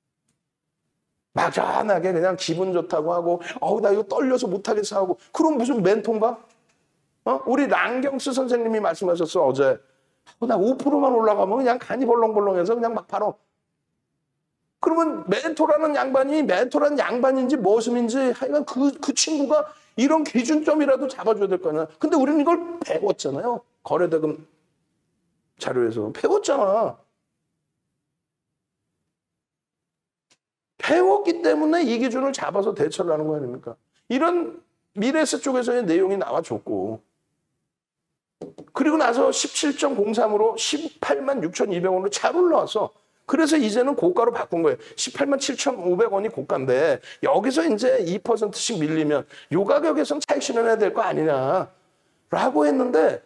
막연하게 그냥 기분 좋다고 하고 어우 나 이거 떨려서 못하겠어 하고 그럼 무슨 멘토인가? 어? 우리 랑경스 선생님이 말씀하셨어 어제. 어, 나 오 퍼센트만 올라가면 그냥 간이 벌렁벌렁해서 그냥 막 팔어. 그러면 멘토라는 양반이 멘토라는 양반인지 머슴인지 하여간 그, 그 친구가 이런 기준점이라도 잡아줘야 될 거 아니야. 근데 우리는 이걸 배웠잖아요. 거래대금 자료에서 배웠잖아. 배웠기 때문에 이 기준을 잡아서 대처를 하는 거 아닙니까? 이런 미래세 쪽에서의 내용이 나와줬고 그리고 나서 십칠 점 공삼으로 십팔만 육천이백 원으로 잘 올라와서 그래서 이제는 고가로 바꾼 거예요. 십팔만 칠천오백 원이 고가인데 여기서 이제 이 퍼센트씩 밀리면 요 가격에선 차익 실현해야 될 거 아니냐 라고 했는데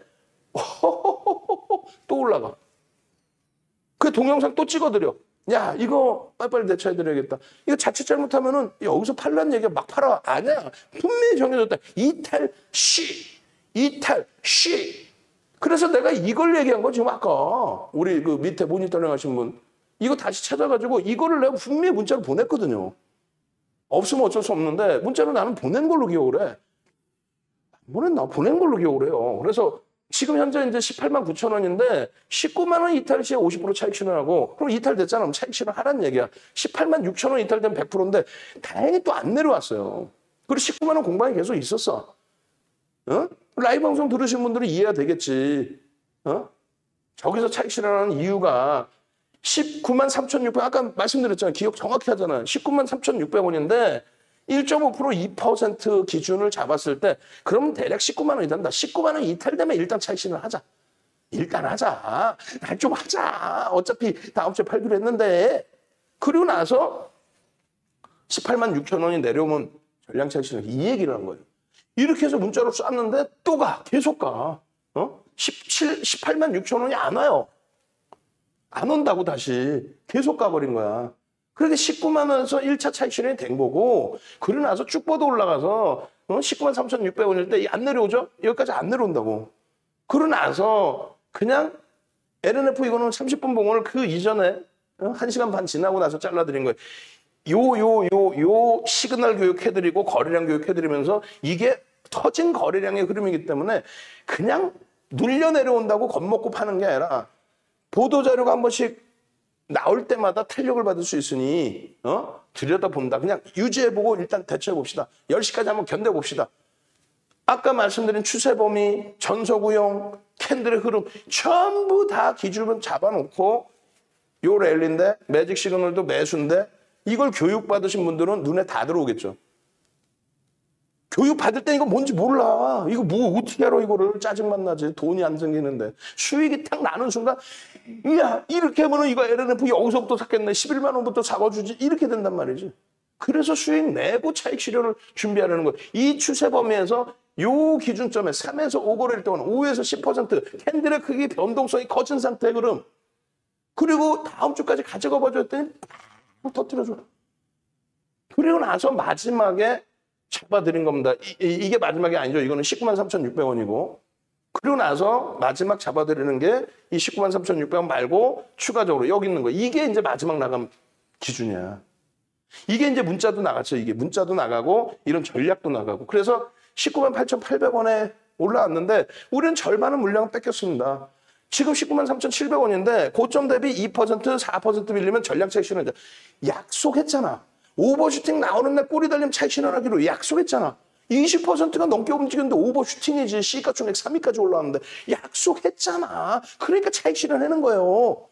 또 올라가. 그 동영상 또 찍어드려. 야 이거 빨리빨리 대처해드려야겠다. 이거 자칫 잘못하면은 여기서 팔라는 얘기가 막 팔아. 아니야. 분명히 정해졌다. 이탈 시 이탈 시. 그래서 내가 이걸 얘기한 거 지금 아까 우리 그 밑에 모니터링 하신 분 이거 다시 찾아가지고 이거를 내가 분명히 문자로 보냈거든요. 없으면 어쩔 수 없는데 문자로 나는 보낸 걸로 기억을 해. 안 보냈나? 보낸 걸로 기억을 해요. 그래서 지금 현재 이제 십팔만 구천 원인데 십구만 원 이탈 시에 오십 퍼센트 차익 실현하고 그럼 이탈됐잖아. 그럼 차익 실현하라는 얘기야. 십팔만 육천 원 이탈되면 백 퍼센트인데 다행히 또 안 내려왔어요. 그리고 십구만 원 공방이 계속 있었어. 어? 라이브 방송 들으신 분들은 이해가 되겠지. 어? 저기서 차익 실현하는 이유가 십구만 삼천육백 원, 아까 말씀드렸잖아요. 기억 정확히 하잖아요. 십구만 삼천육백 원인데 일 점 오 퍼센트 이 퍼센트 기준을 잡았을 때 그러면 대략 십구만 원이 된다. 십구만 원 이탈되면 일단 차익 실현을 하자. 일단 하자. 날 좀 하자. 어차피 다음 주에 팔기로 했는데. 그리고 나서 십팔만 육천 원이 내려오면 전량 차익 실현 이 얘기를 한 거예요. 이렇게 해서 문자로 쐈는데 또 가. 계속 가. 어? 십칠, 십팔만 육천 원이 안 와요. 안 온다고 다시. 계속 가버린 거야. 그렇게 십구만 원에서 일 차 차익 실현이 된 거고, 그러고 나서 쭉 뻗어 올라가서 어? 십구만 삼천육백 원일 때 안 내려오죠? 여기까지 안 내려온다고. 그러고 나서 그냥 엘엔에프 이거는 삼십 분 봉을 그 이전에 어? 한 시간 반 지나고 나서 잘라드린 거예요. 요, 요, 요, 요 시그널 교육해드리고 거래량 교육해드리면서 이게 터진 거래량의 흐름이기 때문에 그냥 눌려 내려온다고 겁먹고 파는 게 아니라 보도자료가 한 번씩 나올 때마다 탄력을 받을 수 있으니 어? 들여다본다. 그냥 유지해보고 일단 대처해봅시다. 열 시까지 한번 견뎌봅시다. 아까 말씀드린 추세 범위, 전서구형, 캔들의 흐름 전부 다 기준을 잡아놓고 요 랠리인데 매직 시그널도 매수인데 이걸 교육받으신 분들은 눈에 다 들어오겠죠. 교육받을 때 이거 뭔지 몰라. 이거 뭐 어떻게 알아 이거를. 짜증만 나지. 돈이 안 생기는데. 수익이 탁 나는 순간 이야 이렇게 하면 이거 엘엔에프 여기서부터 샀겠네. 십일만 원부터 잡아주지. 이렇게 된단 말이지. 그래서 수익 내고 차익 실현을 준비하려는 거예요. 이 추세 범위에서 요 기준점에 삼에서 오 거래일 동안 오에서 십 퍼센트 캔들의 크기 변동성이 커진 상태의 흐름. 그리고 다음 주까지 가져가 봐줬더니 팍 터뜨려줘. 그리고 나서 마지막에 잡아드린 겁니다. 이, 이게 마지막이 아니죠. 이거는 십구만 삼천육백 원이고. 그리고 나서 마지막 잡아드리는 게 이 십구만 삼천육백 원 말고 추가적으로 여기 있는 거. 이게 이제 마지막 나감 기준이야. 이게 이제 문자도 나갔죠. 이게 문자도 나가고 이런 전략도 나가고. 그래서 십구만 팔천팔백 원에 올라왔는데 우리는 절반의 물량을 뺏겼습니다. 지금 십구만 삼천칠백 원인데 고점 대비 이 퍼센트, 사 퍼센트 밀리면 전량 차익 실현. 약속했잖아. 오버슈팅 나오는 날 꼬리 달리면 차익 실현하기로 약속했잖아. 이십 퍼센트가 넘게 움직였는데 오버슈팅이지. 시가총액 삼 위까지 올라왔는데 약속했잖아. 그러니까 차익 실현하는 거예요.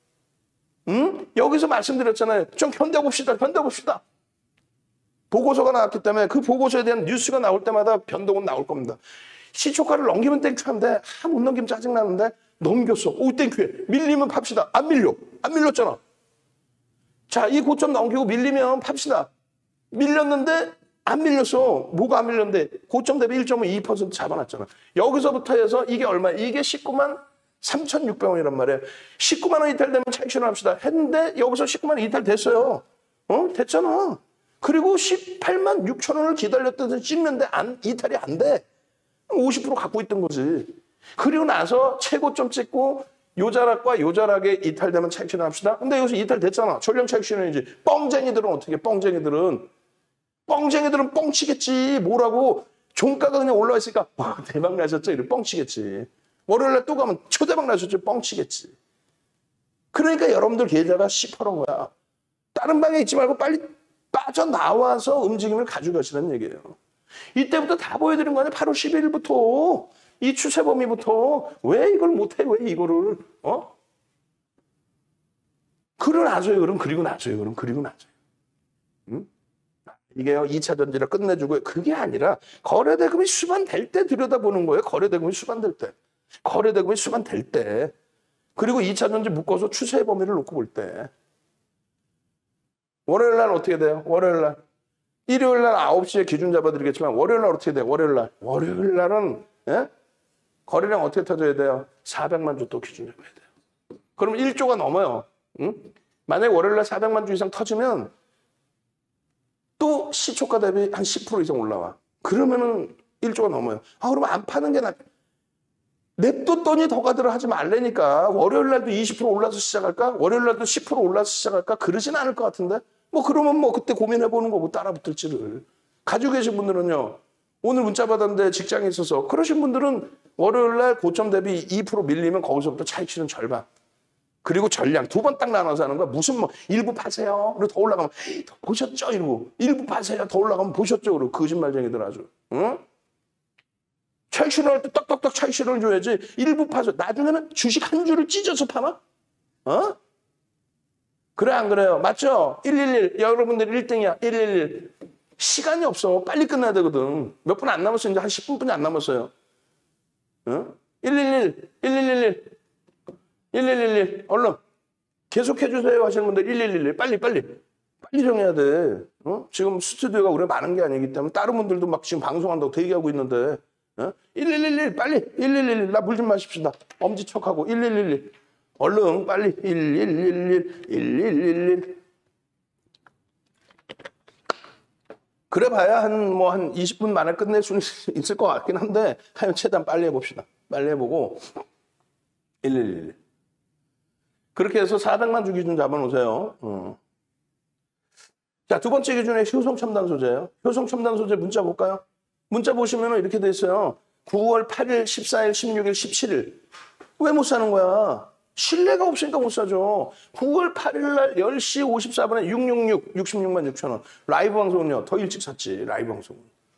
응? 여기서 말씀드렸잖아요. 좀 견뎌봅시다. 견뎌봅시다. 보고서가 나왔기 때문에 그 보고서에 대한 뉴스가 나올 때마다 변동은 나올 겁니다. 시초가를 넘기면 땡큐한데 아, 못 넘기면 짜증나는데 넘겼어. 오 땡큐해. 밀리면 팝시다. 안 밀려. 안 밀렸잖아. 자, 이 고점 넘기고 밀리면 팝시다. 밀렸는데 안 밀렸어. 뭐가 안 밀렸는데 고점 대비 일 점 이 퍼센트 잡아놨잖아. 여기서부터 해서 이게 얼마야? 이게 십구만 삼천육백 원이란 말이에요. 십구만 원 이탈되면 차익 실현합시다. 했는데 여기서 십구만 원 이탈됐어요. 어? 됐잖아. 그리고 십팔만 육천 원을 기다렸더니 찍는데 안, 이탈이 안 돼. 오십 퍼센트 갖고 있던 거지. 그리고 나서 최고점 찍고 요자락과 요자락에 이탈되면 차익 실현합시다. 근데 여기서 이탈됐잖아. 전량 차익 실현이지. 뻥쟁이들은 어떻게 뻥쟁이들은 뻥쟁이들은 뻥치겠지. 뭐라고 종가가 그냥 올라와 있으니까 와, 대박 나셨죠? 이렇게 뻥치겠지. 월요일날 또 가면 초대박 나셨죠? 뻥치겠지. 그러니까 여러분들 계좌가 시퍼런 거야. 다른 방에 있지 말고 빨리 빠져나와서 움직임을 가져가시라는 얘기예요. 이때부터 다 보여드린 거 아니야? 팔월 십일일부터. 이 추세 범위부터. 왜 이걸 못해? 왜 이거를? 어? 그러고 나서요. 그럼 그리고 나서요. 그럼 그리고 나서요. 응? 이게요. 이 차 전지를 끝내주고 그게 아니라 거래대금이 수반될 때 들여다보는 거예요. 거래대금이 수반될 때. 거래대금이 수반될 때. 그리고 이 차 전지 묶어서 추세 범위를 놓고 볼 때. 월요일 날 어떻게 돼요? 월요일 날. 일요일 날 아홉 시에 기준 잡아드리겠지만 월요일 날 어떻게 돼요? 월요일 날. 월요일 날은 예? 거래량 어떻게 터져야 돼요? 사백만 주 또 기준 잡아야 돼요. 그럼 일 조가 넘어요. 응? 만약에 월요일 날 사백만 주 이상 터지면 또 시초가 대비 한 십 퍼센트 이상 올라와. 그러면은 일 조가 넘어요. 아, 그러면 안 파는 게 낫. 냅뒀더니 더 가더라 하지 말라니까. 월요일 날도 이십 퍼센트 올라서 시작할까? 월요일 날도 십 퍼센트 올라서 시작할까? 그러진 않을 것 같은데. 뭐 그러면 뭐 그때 고민해보는 거고 따라 붙을지를. 가지고 계신 분들은요. 오늘 문자 받았는데 직장에 있어서 그러신 분들은 월요일 날 고점 대비 이 퍼센트 밀리면 거기서부터 차익 실현 절반. 그리고 전량 두 번 딱 나눠서 하는 거야. 무슨 뭐 일부 파세요. 그리고 더 올라가면 더 보셨죠? 이러고 일부 파세요. 더 올라가면 보셨죠? 그러고 거짓말쟁이들 아주. 응? 차익 실현할 때 딱딱딱 차익 실현을 줘야지. 일부 파서 나중에는 주식 한 주를 찢어서 파나? 어? 그래 안 그래요? 맞죠? 일일일 여러분들 일 등이야. 일일일 시간이 없어. 빨리 끝나야 되거든. 몇 분 안 남았어요. 이제 한 십 분뿐이 안 남았어요. 어? 일일일 일일일 일일일 얼른 계속 해주세요 하시는 분들 일일일 빨리 빨리 빨리 정해야 돼. 어? 지금 스튜디오가 우리가 많은 게 아니기 때문에 다른 분들도 막 지금 방송한다고 대기하고 있는데 어? 일일일 빨리 일일일 나 물 좀 마십시다. 엄지척하고 일일일 얼른 빨리 일일일 일일일 그래 봐야 한 뭐 한 이십 분 만에 끝낼 수는 있을 것 같긴 한데 하여튼 최대한 빨리 해봅시다. 빨리 해보고 일일일 그렇게 해서 사백만 주 기준 잡아놓으세요. 어. 자, 두 번째 기준에 효성 첨단 소재예요. 효성 첨단 소재 문자 볼까요? 문자 보시면 이렇게 돼 있어요. 구월 팔일, 십사일, 십육일, 십칠일. 왜 못 사는 거야? 신뢰가 없으니까 못 사죠. 구월 팔일 날 열 시 오십사 분에 육백육십육, 육십육만 육천 원. 라이브 방송은요, 더 일찍 샀지, 라이브 방송은.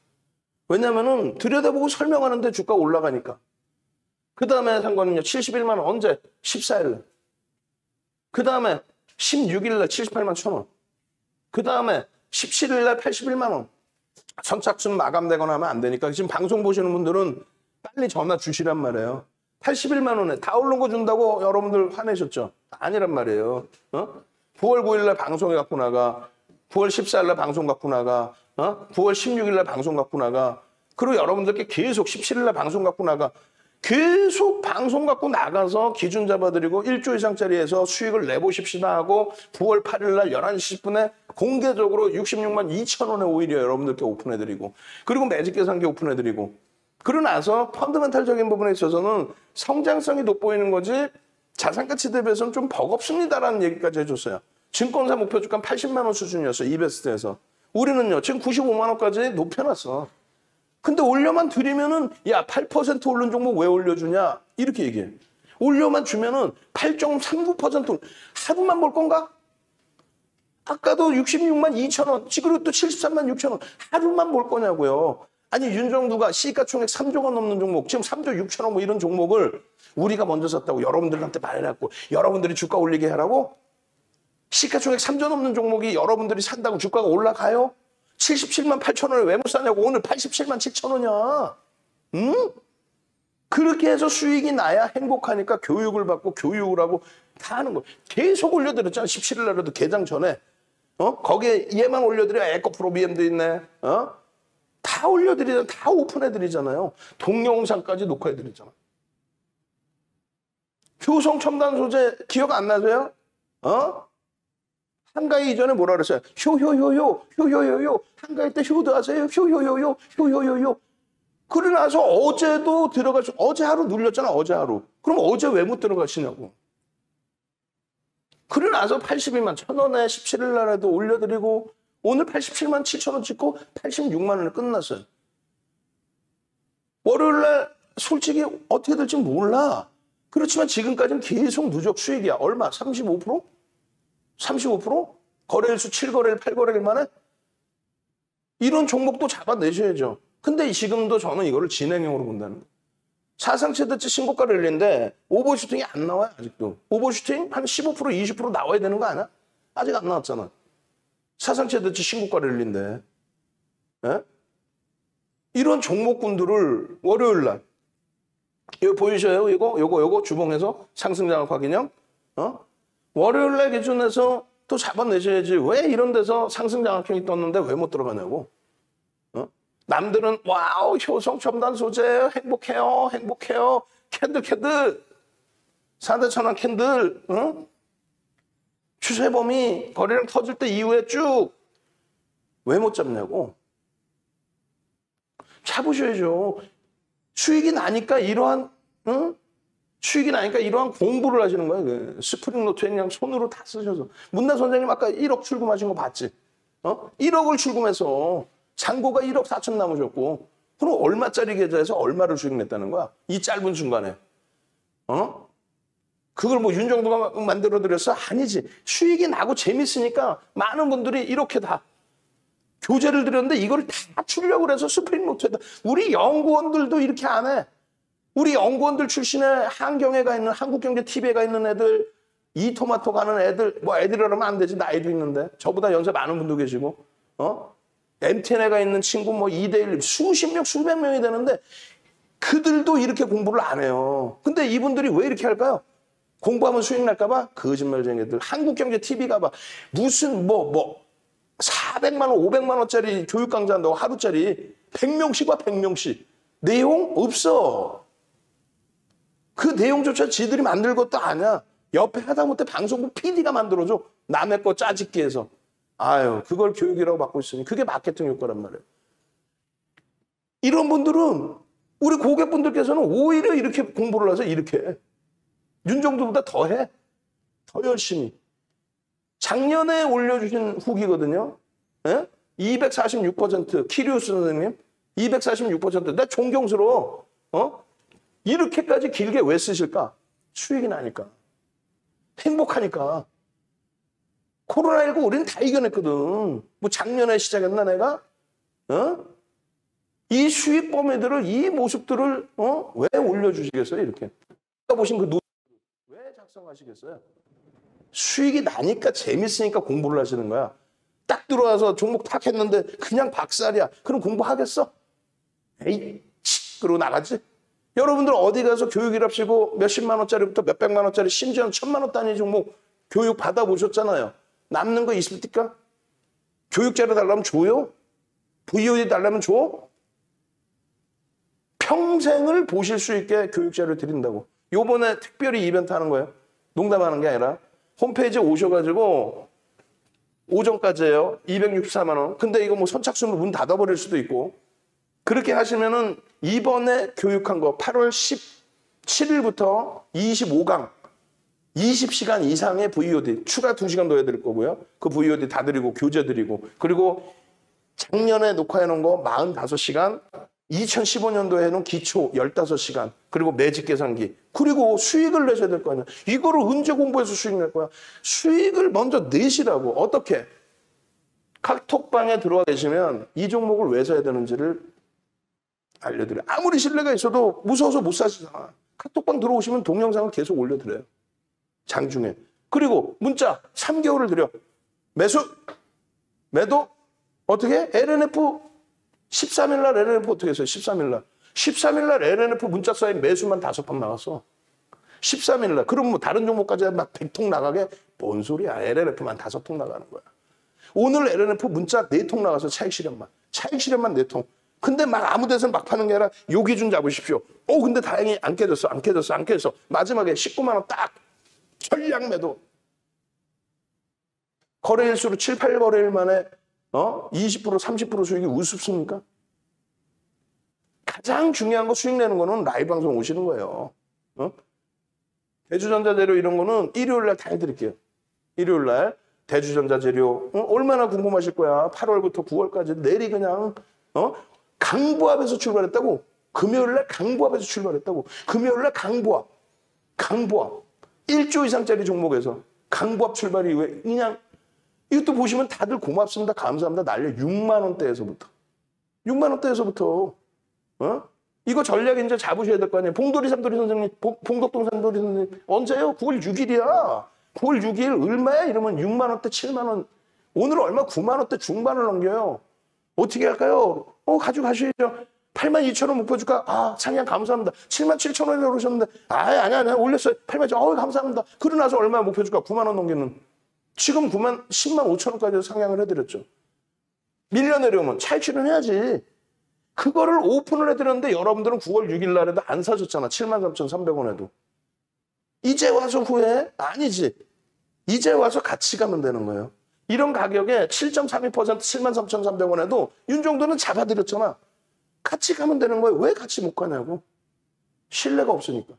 왜냐면은 들여다보고 설명하는데 주가 올라가니까. 그 다음에 산 거는요, 칠십일만 원. 언제? 십사일 날. 그 다음에 십육일 날 칠십팔만 천 원. 그 다음에 십칠일 날 팔십일만 원. 선착순 마감되거나 하면 안 되니까 지금 방송 보시는 분들은 빨리 전화 주시란 말이에요. 팔십일만 원에 다 오른 거 준다고 여러분들 화내셨죠? 아니란 말이에요. 어? 구월 구일 날 방송에 갖고 나가. 구월 십사일 날 방송 갖고 나가. 어? 구월 십육일 날 방송 갖고 나가. 그리고 여러분들께 계속 십칠일 날 방송 갖고 나가. 계속 방송 갖고 나가서 기준 잡아드리고 일 조 이상짜리에서 수익을 내보십시다 하고 구월 팔일 날 열한 시 십 분에 공개적으로 육십육만 이천 원에 오히려 여러분들께 오픈해드리고 그리고 매직 계산기 오픈해드리고 그러고 나서 펀더멘탈적인 부분에 있어서는 성장성이 돋보이는 거지 자산 가치 대비해서는 좀 버겁습니다라는 얘기까지 해줬어요. 증권사 목표 주가 팔십만 원 수준이었어요. 이베스트에서. 우리는요 지금 구십오만 원까지 높여놨어. 근데 올려만 드리면은 야 팔 퍼센트 오른 종목 왜 올려주냐 이렇게 얘기해. 올려만 주면은 팔 점 삼구 퍼센트 하루만 볼 건가? 아까도 육십육만 이천 원 그리고 또 칠십삼만 육천 원 하루만 볼 거냐고요. 아니 윤정두가 시가총액 삼조가 넘는 종목 지금 삼조 육천 원 뭐 이런 종목을 우리가 먼저 샀다고 여러분들한테 말해놨고 여러분들이 주가 올리게 하라고? 시가총액 삼조 넘는 종목이 여러분들이 산다고 주가가 올라가요? 칠십칠만 팔천 원을 왜 못 사냐고. 오늘 팔십칠만 칠천 원이야. 응? 그렇게 해서 수익이 나야 행복하니까 교육을 받고 교육을 하고 다 하는 거예요. 계속 올려드렸잖아. 십칠일 날에도 개장 전에. 어? 거기에 얘만 올려드려. 에코프로 비엠도 있네. 어? 다 올려드리잖아. 다 오픈해드리잖아요. 동영상까지 녹화해드리잖아. 효성 첨단 소재 기억 안 나세요? 어? 한가위 이전에 뭐라 그랬어요? 효효효효, 효효효효. 한가위 때 효도 하세요. 효효효효, 효효효효. 그러고 나서 어제도 들어갈 수, 어제 하루 눌렸잖아, 어제 하루. 그럼 어제 왜 못 들어가시냐고. 그러고 나서 팔십이만 천 원에 십칠일 날에도 올려드리고, 오늘 팔십칠만 칠천 원 찍고 팔십육만 원에 끝났어요. 월요일 날 솔직히 어떻게 될지 몰라. 그렇지만 지금까지는 계속 누적 수익이야. 얼마? 삼십오 퍼센트? 삼십오 퍼센트? 거래일수 칠 거래일, 팔 거래일 만에? 이런 종목도 잡아내셔야죠. 근데 지금도 저는 이거를 진행형으로 본다는 거예요. 사상 최대치 신고가 랠리인데 오버슈팅이 안 나와요, 아직도. 오버슈팅 한 십오 퍼센트, 이십 퍼센트 나와야 되는 거 아니야? 아직 안 나왔잖아. 사상 최대치 신고가 랠리인데. 예? 이런 종목군들을 월요일 날 이거 보이셔요? 이거? 요거, 요거 주봉해서 상승장악 확인형? 어? 월요일 날 기준에서 또 잡아내셔야지. 왜 이런 데서 상승장악형이 떴는데 왜 못 들어가냐고. 어? 남들은 와우 효성 첨단 소재 행복해요 행복해요 캔들 캔들 사대천왕 캔들 어? 추세범위 거래량 터질 때 이후에 쭉 왜 못 잡냐고. 잡으셔야죠. 수익이 나니까 이러한 응? 수익이 나니까 이러한 공부를 하시는 거예요. 스프링 노트에 그냥 손으로 다 쓰셔서. 문나 선생님 아까 일억 출금하신 거 봤지? 어? 일억을 출금해서 잔고가 일억 사천 남으셨고 그럼 얼마짜리 계좌에서 얼마를 수익 냈다는 거야? 이 짧은 순간에. 어? 그걸 뭐 윤정도가 만들어드렸어? 아니지. 수익이 나고 재밌으니까 많은 분들이 이렇게 다 교재를 드렸는데 이걸 다 출력을 해서 스프링 노트에다. 우리 연구원들도 이렇게 안 해. 우리 연구원들 출신의 한경애가 있는, 한국경제티비에 가 있는 애들, 이토마토 가는 애들, 뭐 애들이라면 안 되지. 나이도 있는데. 저보다 연세 많은 분도 계시고, 어? 엠티엔에 가 있는 친구 뭐 이 대 일, 수십 명, 수백 명이 되는데 그들도 이렇게 공부를 안 해요. 근데 이분들이 왜 이렇게 할까요? 공부하면 수익 날까봐? 거짓말쟁이들. 한국경제티비가 봐. 무슨 뭐, 뭐, 사백만 원, 오백만 원짜리 교육 강좌한다고 하루짜리 백 명씩 와, 백 명씩. 내용 없어. 그 내용조차 지들이 만들 것도 아니야. 옆에 하다못해 방송국 피디가 만들어줘. 남의 거 짜집기 해서. 아유, 그걸 교육이라고 받고 있으니 그게 마케팅 효과란 말이에요. 이런 분들은 우리 고객분들께서는 오히려 이렇게 공부를 해서 이렇게 해. 윤정도보다 더 해. 더 열심히. 작년에 올려주신 후기거든요. 예? 이백사십육 퍼센트 키리우스 선생님 이백사십육 퍼센트. 나 존경스러워. 어? 이렇게까지 길게 왜 쓰실까? 수익이 나니까. 행복하니까. 코로나십구 우리는 다 이겨냈거든. 뭐 작년에 시작했나 내가? 어? 이 수익 범위들을, 이 모습들을 어? 왜 올려주시겠어요? 이렇게. 아까 보신 그 노트 왜 작성하시겠어요? 수익이 나니까 재밌으니까 공부를 하시는 거야. 딱 들어와서 종목 탁 했는데 그냥 박살이야. 그럼 공부하겠어? 에이, 치, 그러고 나가지. 여러분들 어디 가서 교육이랍시고 몇십만 원짜리부터 몇백만 원짜리 심지어는 천만 원 단위 종목 교육 받아보셨잖아요. 남는 거 있습니까? 교육자료 달라면 줘요? 브이오디 달라면 줘? 평생을 보실 수 있게 교육자료 드린다고. 요번에 특별히 이벤트 하는 거예요. 농담하는 게 아니라 홈페이지에 오셔가지고 오전까지예요. 이백육십사만 원. 근데 이거 뭐 선착순으로 문 닫아버릴 수도 있고. 그렇게 하시면은 이번에 교육한 거 팔월 십칠일부터 이십오 강 이십 시간 이상의 브이오디 추가 두 시간 더 해드릴 거고요. 그 브이오디 다 드리고 교재 드리고 그리고 작년에 녹화해 놓은 거 사십오 시간 이천십오 년도에 해놓은 기초 십오 시간 그리고 매직 계산기 그리고 수익을 내셔야 될 거 아니야. 이거를 언제 공부해서 수익 낼 거야? 수익을 먼저 내시라고. 어떻게? 카톡방에 들어와 계시면 이 종목을 왜 사야 되는지를 알려드려요. 아무리 신뢰가 있어도 무서워서 못 사시잖아. 카톡방 들어오시면 동영상을 계속 올려드려요. 장중에. 그리고 문자 삼 개월을 드려. 매수, 매도, 어떻게? 엘엔에프 십삼 일 날 엘엔에프 어떻게 했어요? 십삼 일 날. 십삼 일 날 엘엔에프 문자 쌓인 매수만 다섯 번 나갔어. 십삼 일 날. 그럼 뭐 다른 종목까지 막 백 통 나가게? 뭔 소리야. 엘엔에프만 다섯 통 나가는 거야. 오늘 엘엔에프 문자 네 통 나가서 차익 실현만. 차익 실현만 네 통. 근데 막 아무 데서 막 파는 게 아니라 요 기준 잡으십시오. 오, 근데 다행히 안 깨졌어. 안 깨졌어. 안 깨졌어. 마지막에 십구만 원 딱 전량 매도. 거래일수로 칠, 팔 거래일 만에 어? 이십 퍼센트, 삼십 퍼센트 수익이 우습습니까? 가장 중요한 거 수익 내는 거는 라이브 방송 오시는 거예요. 어? 대주전자재료 이런 거는 일요일 날 다 해드릴게요. 일요일 날 대주전자재료 어? 얼마나 궁금하실 거야. 팔월부터 구월까지 내리 그냥 어? 강보합에서 출발했다고. 금요일 날 강보합에서 출발했다고. 금요일 날 강보합. 강보합. 일조 이상짜리 종목에서 강보합 출발이 왜 그냥 이것도 보시면 다들 고맙습니다. 감사합니다. 날려 육만 원대에서부터. 육만 원대에서부터. 어? 이거 전략 이제 잡으셔야 될 거 아니에요. 봉돌이 삼돌이 선생님, 봉, 봉덕동 삼돌이 선생님. 언제요? 구월 육일이야. 구월 육일 얼마야? 이러면 육만 원대, 칠만 원. 오늘 얼마? 구만 원대 중반을 넘겨요. 어떻게 할까요? 어, 가져가셔야죠. 팔만 이천 원 목표 주가. 아, 상향 감사합니다. 칠만 칠천 원에 오르셨는데. 아, 아니, 아니, 올렸어요. 팔만 이천 원. 어, 감사합니다. 그러고 나서 얼마 목표 주가? 구만 원 넘기는. 지금 구만, 십만 오천 원까지 상향을 해드렸죠. 밀려 내려오면 차익 실현해야지. 그거를 오픈을 해드렸는데 여러분들은 구월 육일 날에도 안 사셨잖아. 칠만 삼천삼백 원에도. 이제 와서 후회? 아니지. 이제 와서 같이 가면 되는 거예요. 이런 가격에 칠 점 삼이 퍼센트 칠만 삼천삼백 원에도 윤정도는 잡아드렸잖아. 같이 가면 되는 거예요. 왜 같이 못 가냐고. 신뢰가 없으니까.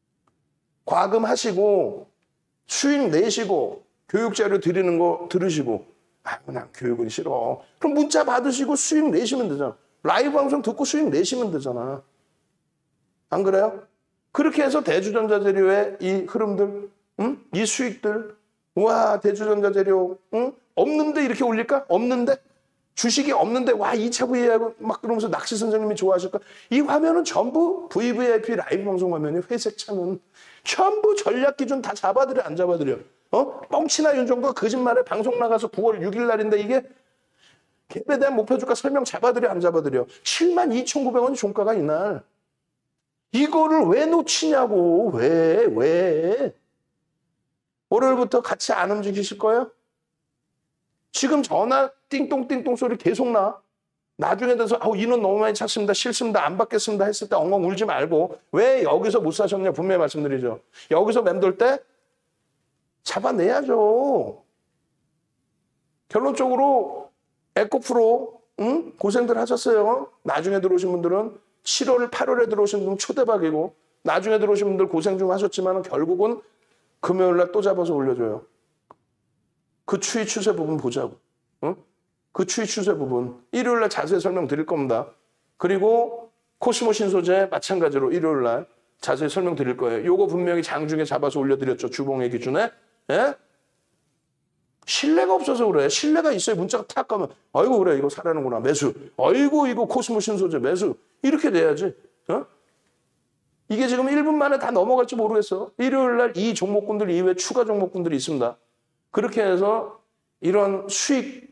과금하시고 수익 내시고 교육자료 드리는 거 들으시고 아, 난 교육은 싫어. 그럼 문자 받으시고 수익 내시면 되잖아. 라이브 방송 듣고 수익 내시면 되잖아. 안 그래요? 그렇게 해서 대주전자재료의 이 흐름들, 응? 이 수익들, 와 대주전자재료 응? 없는데 이렇게 올릴까? 없는데? 주식이 없는데 와 이 차 브이아이피 막 그러면서 낚시 선생님이 좋아하실까? 이 화면은 전부 브이브이아이피 라이브 방송 화면이 회색 차는 전부 전략 기준 다 잡아들여 안 잡아들여? 어? 뻥치나 윤정도가 거짓말에 방송 나가서 구월 육일 날인데 이게 갭에 대한 목표 주가 설명 잡아들여 안 잡아들여? 칠만 이천구백 원이 종가가 이날. 이거를 왜 놓치냐고. 왜? 왜? 월요일부터 같이 안 움직이실 거예요? 지금 전화 띵똥띵똥 소리 계속 나. 나중에 돼서 아우 인원 너무 많이 찼습니다. 싫습니다. 안 받겠습니다. 했을 때 엉엉 울지 말고 왜 여기서 못 사셨냐 분명히 말씀드리죠. 여기서 맴돌 때 잡아내야죠. 결론적으로 에코프로 응? 고생들 하셨어요. 나중에 들어오신 분들은 칠월, 팔월에 들어오신 분은 초대박이고 나중에 들어오신 분들 고생 좀 하셨지만 결국은 금요일날 또 잡아서 올려줘요. 그 추이 추세 부분 보자고. 응? 그 추이 추세 부분. 일요일날 자세히 설명드릴 겁니다. 그리고 코스모 신소재 마찬가지로 일요일날 자세히 설명드릴 거예요. 요거 분명히 장중에 잡아서 올려드렸죠. 주봉의 기준에. 예? 신뢰가 없어서 그래. 신뢰가 있어야 문자가 탁 가면 아이고 그래 이거 사라는구나 매수. 아이고 이거 코스모 신소재 매수. 이렇게 돼야지. 어? 이게 지금 일 분 만에 다 넘어갈지 모르겠어. 일요일날 이 종목군들 이외에 추가 종목군들이 있습니다. 그렇게 해서 이런 수익,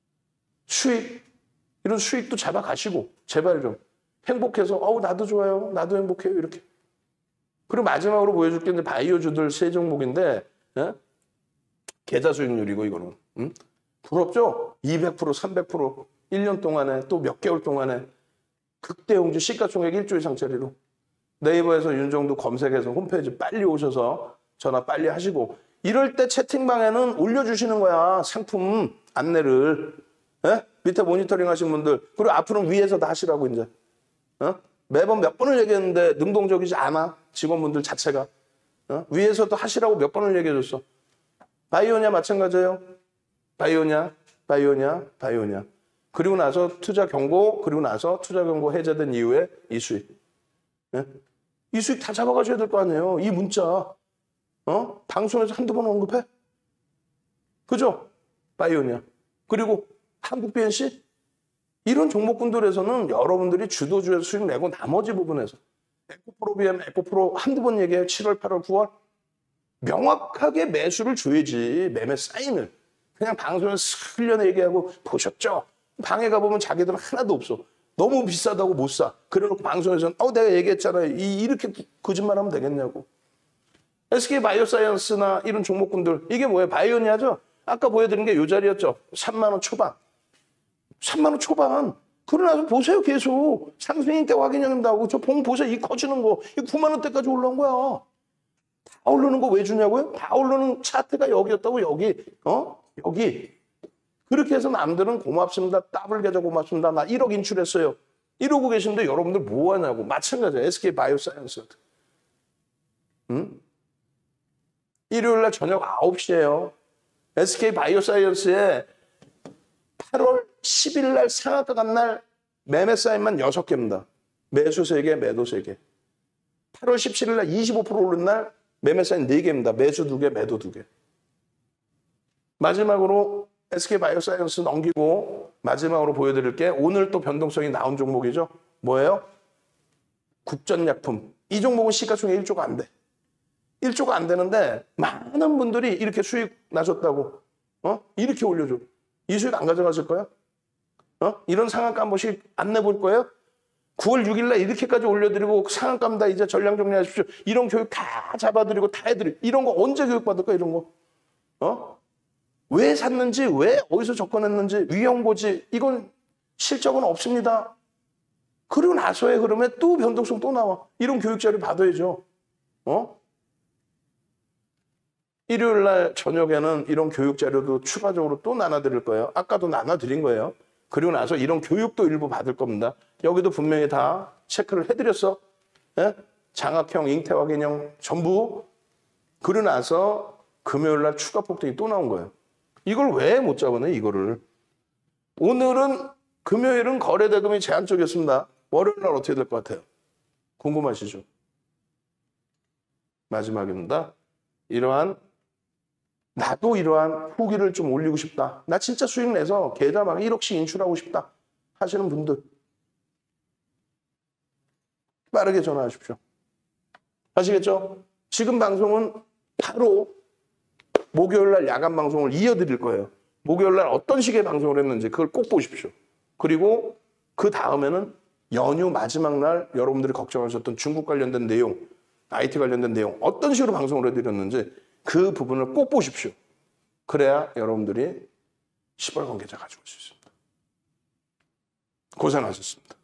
수익, 이런 수익도 잡아가시고 제발 좀 행복해서 어우 나도 좋아요. 나도 행복해요. 이렇게. 그리고 마지막으로 보여줄 게 이제 바이오주들 세 종목인데 예? 계좌 수익률이고 이거는. 응? 부럽죠? 이백 퍼센트, 삼백 퍼센트 일 년 동안에 또 몇 개월 동안에 극대홍주 시가총액 일 조 이상짜리로 네이버에서 윤정도 검색해서 홈페이지 빨리 오셔서 전화 빨리 하시고 이럴 때 채팅방에는 올려주시는 거야. 상품 안내를. 예? 밑에 모니터링 하신 분들. 그리고 앞으로는 위에서 다 하시라고 이제. 어? 매번 몇 번을 얘기했는데 능동적이지 않아. 직원분들 자체가. 어? 위에서도 하시라고 몇 번을 얘기해줬어. 바이오냐 마찬가지예요. 바이오냐, 바이오냐, 바이오냐. 그리고 나서 투자 경고, 그리고 나서 투자 경고 해제된 이후에 이 수익. 예? 이 수익 다 잡아가셔야 될 거 아니에요. 이 문자. 어? 방송에서 한두 번 언급해? 그죠? 바이오냐. 그리고 한국 비엔씨? 이런 종목군들에서는 여러분들이 주도주에서 수익 내고 나머지 부분에서 에코프로 비엠, 에코프로 한두 번 얘기해요. 칠월, 팔월, 구월. 명확하게 매수를 줘야지. 매매 사인을. 그냥 방송에서 흘려내 얘기하고 보셨죠? 방에 가보면 자기들은 하나도 없어. 너무 비싸다고 못 사. 그래놓고 방송에서는 어 내가 얘기했잖아요. 이, 이렇게 거짓말하면 되겠냐고. 에스케이 바이오사이언스나 이런 종목군들 이게 뭐예요? 바이오니아죠? 아까 보여드린 게 이 자리였죠. 삼만 원 초반. 삼만 원 초반. 그러고 나서 보세요. 계속. 상승인 때 확인형입니다. 저 봉 보세요. 이 커지는 거. 이 구만 원대까지 올라온 거야. 다 오르는 거 왜 주냐고요? 다 오르는 차트가 여기였다고 여기. 어? 여기. 그렇게 해서 남들은 고맙습니다. 더블 계좌 고맙습니다. 나 일억 인출했어요. 이러고 계신데 여러분들 뭐 하냐고. 마찬가지예요. 에스케이 바이오사이언스. 응? 일요일날 저녁 아홉 시에요. 에스케이 바이오사이언스에 팔월 십일 날 상한가 간 날 매매 사인만 여섯 개입니다. 매수 세 개, 매도 세 개. 팔월 십칠일 날 이십오 퍼센트 오른 날 매매 사인 네 개입니다. 매수 두 개, 매도 두 개. 마지막으로 에스케이 바이오사이언스 넘기고 마지막으로 보여드릴 게 오늘 또 변동성이 나온 종목이죠. 뭐예요? 국전약품. 이 종목은 시가총액 일 조가 안 돼. 일 조가 안 되는데 많은 분들이 이렇게 수익 나셨다고 어? 이렇게 올려줘. 이 수익 안 가져가실 거야? 어? 이런 상한가 한 번씩 안 내볼 거예요? 구월 육일 날 이렇게까지 올려드리고 상한가입니다. 이제 전량 정리하십시오. 이런 교육 다 잡아드리고 다 해드리고 이런 거 언제 교육받을까 이런 거? 어? 왜 샀는지 왜 어디서 접근했는지 위험고지 이건 실적은 없습니다. 그리고 나서의 흐름에 또 변동성 또 나와. 이런 교육 자료 받아야죠. 어? 일요일 날 저녁에는 이런 교육 자료도 추가적으로 또 나눠드릴 거예요. 아까도 나눠드린 거예요. 그리고 나서 이런 교육도 일부 받을 겁니다. 여기도 분명히 다 체크를 해드렸어. 예? 장학형, 잉태확인형 전부. 그리고 나서 금요일 날 추가 폭등이 또 나온 거예요. 이걸 왜 못 잡아내 이거를. 오늘은 금요일은 거래대금이 제한적이었습니다. 월요일 날 어떻게 될 것 같아요? 궁금하시죠? 마지막입니다. 이러한 나도 이러한 후기를 좀 올리고 싶다. 나 진짜 수익 내서 계좌 막 일억씩 인출하고 싶다 하시는 분들 빠르게 전화하십시오. 아시겠죠? 지금 방송은 바로 목요일 날 야간 방송을 이어드릴 거예요. 목요일 날 어떤 식의 방송을 했는지 그걸 꼭 보십시오. 그리고 그 다음에는 연휴 마지막 날 여러분들이 걱정하셨던 중국 관련된 내용, 아이티 관련된 내용 어떤 식으로 방송을 해드렸는지 그 부분을 꼭 보십시오. 그래야 여러분들이 시벌건 계좌 가지고 올 수 있습니다. 고생하셨습니다.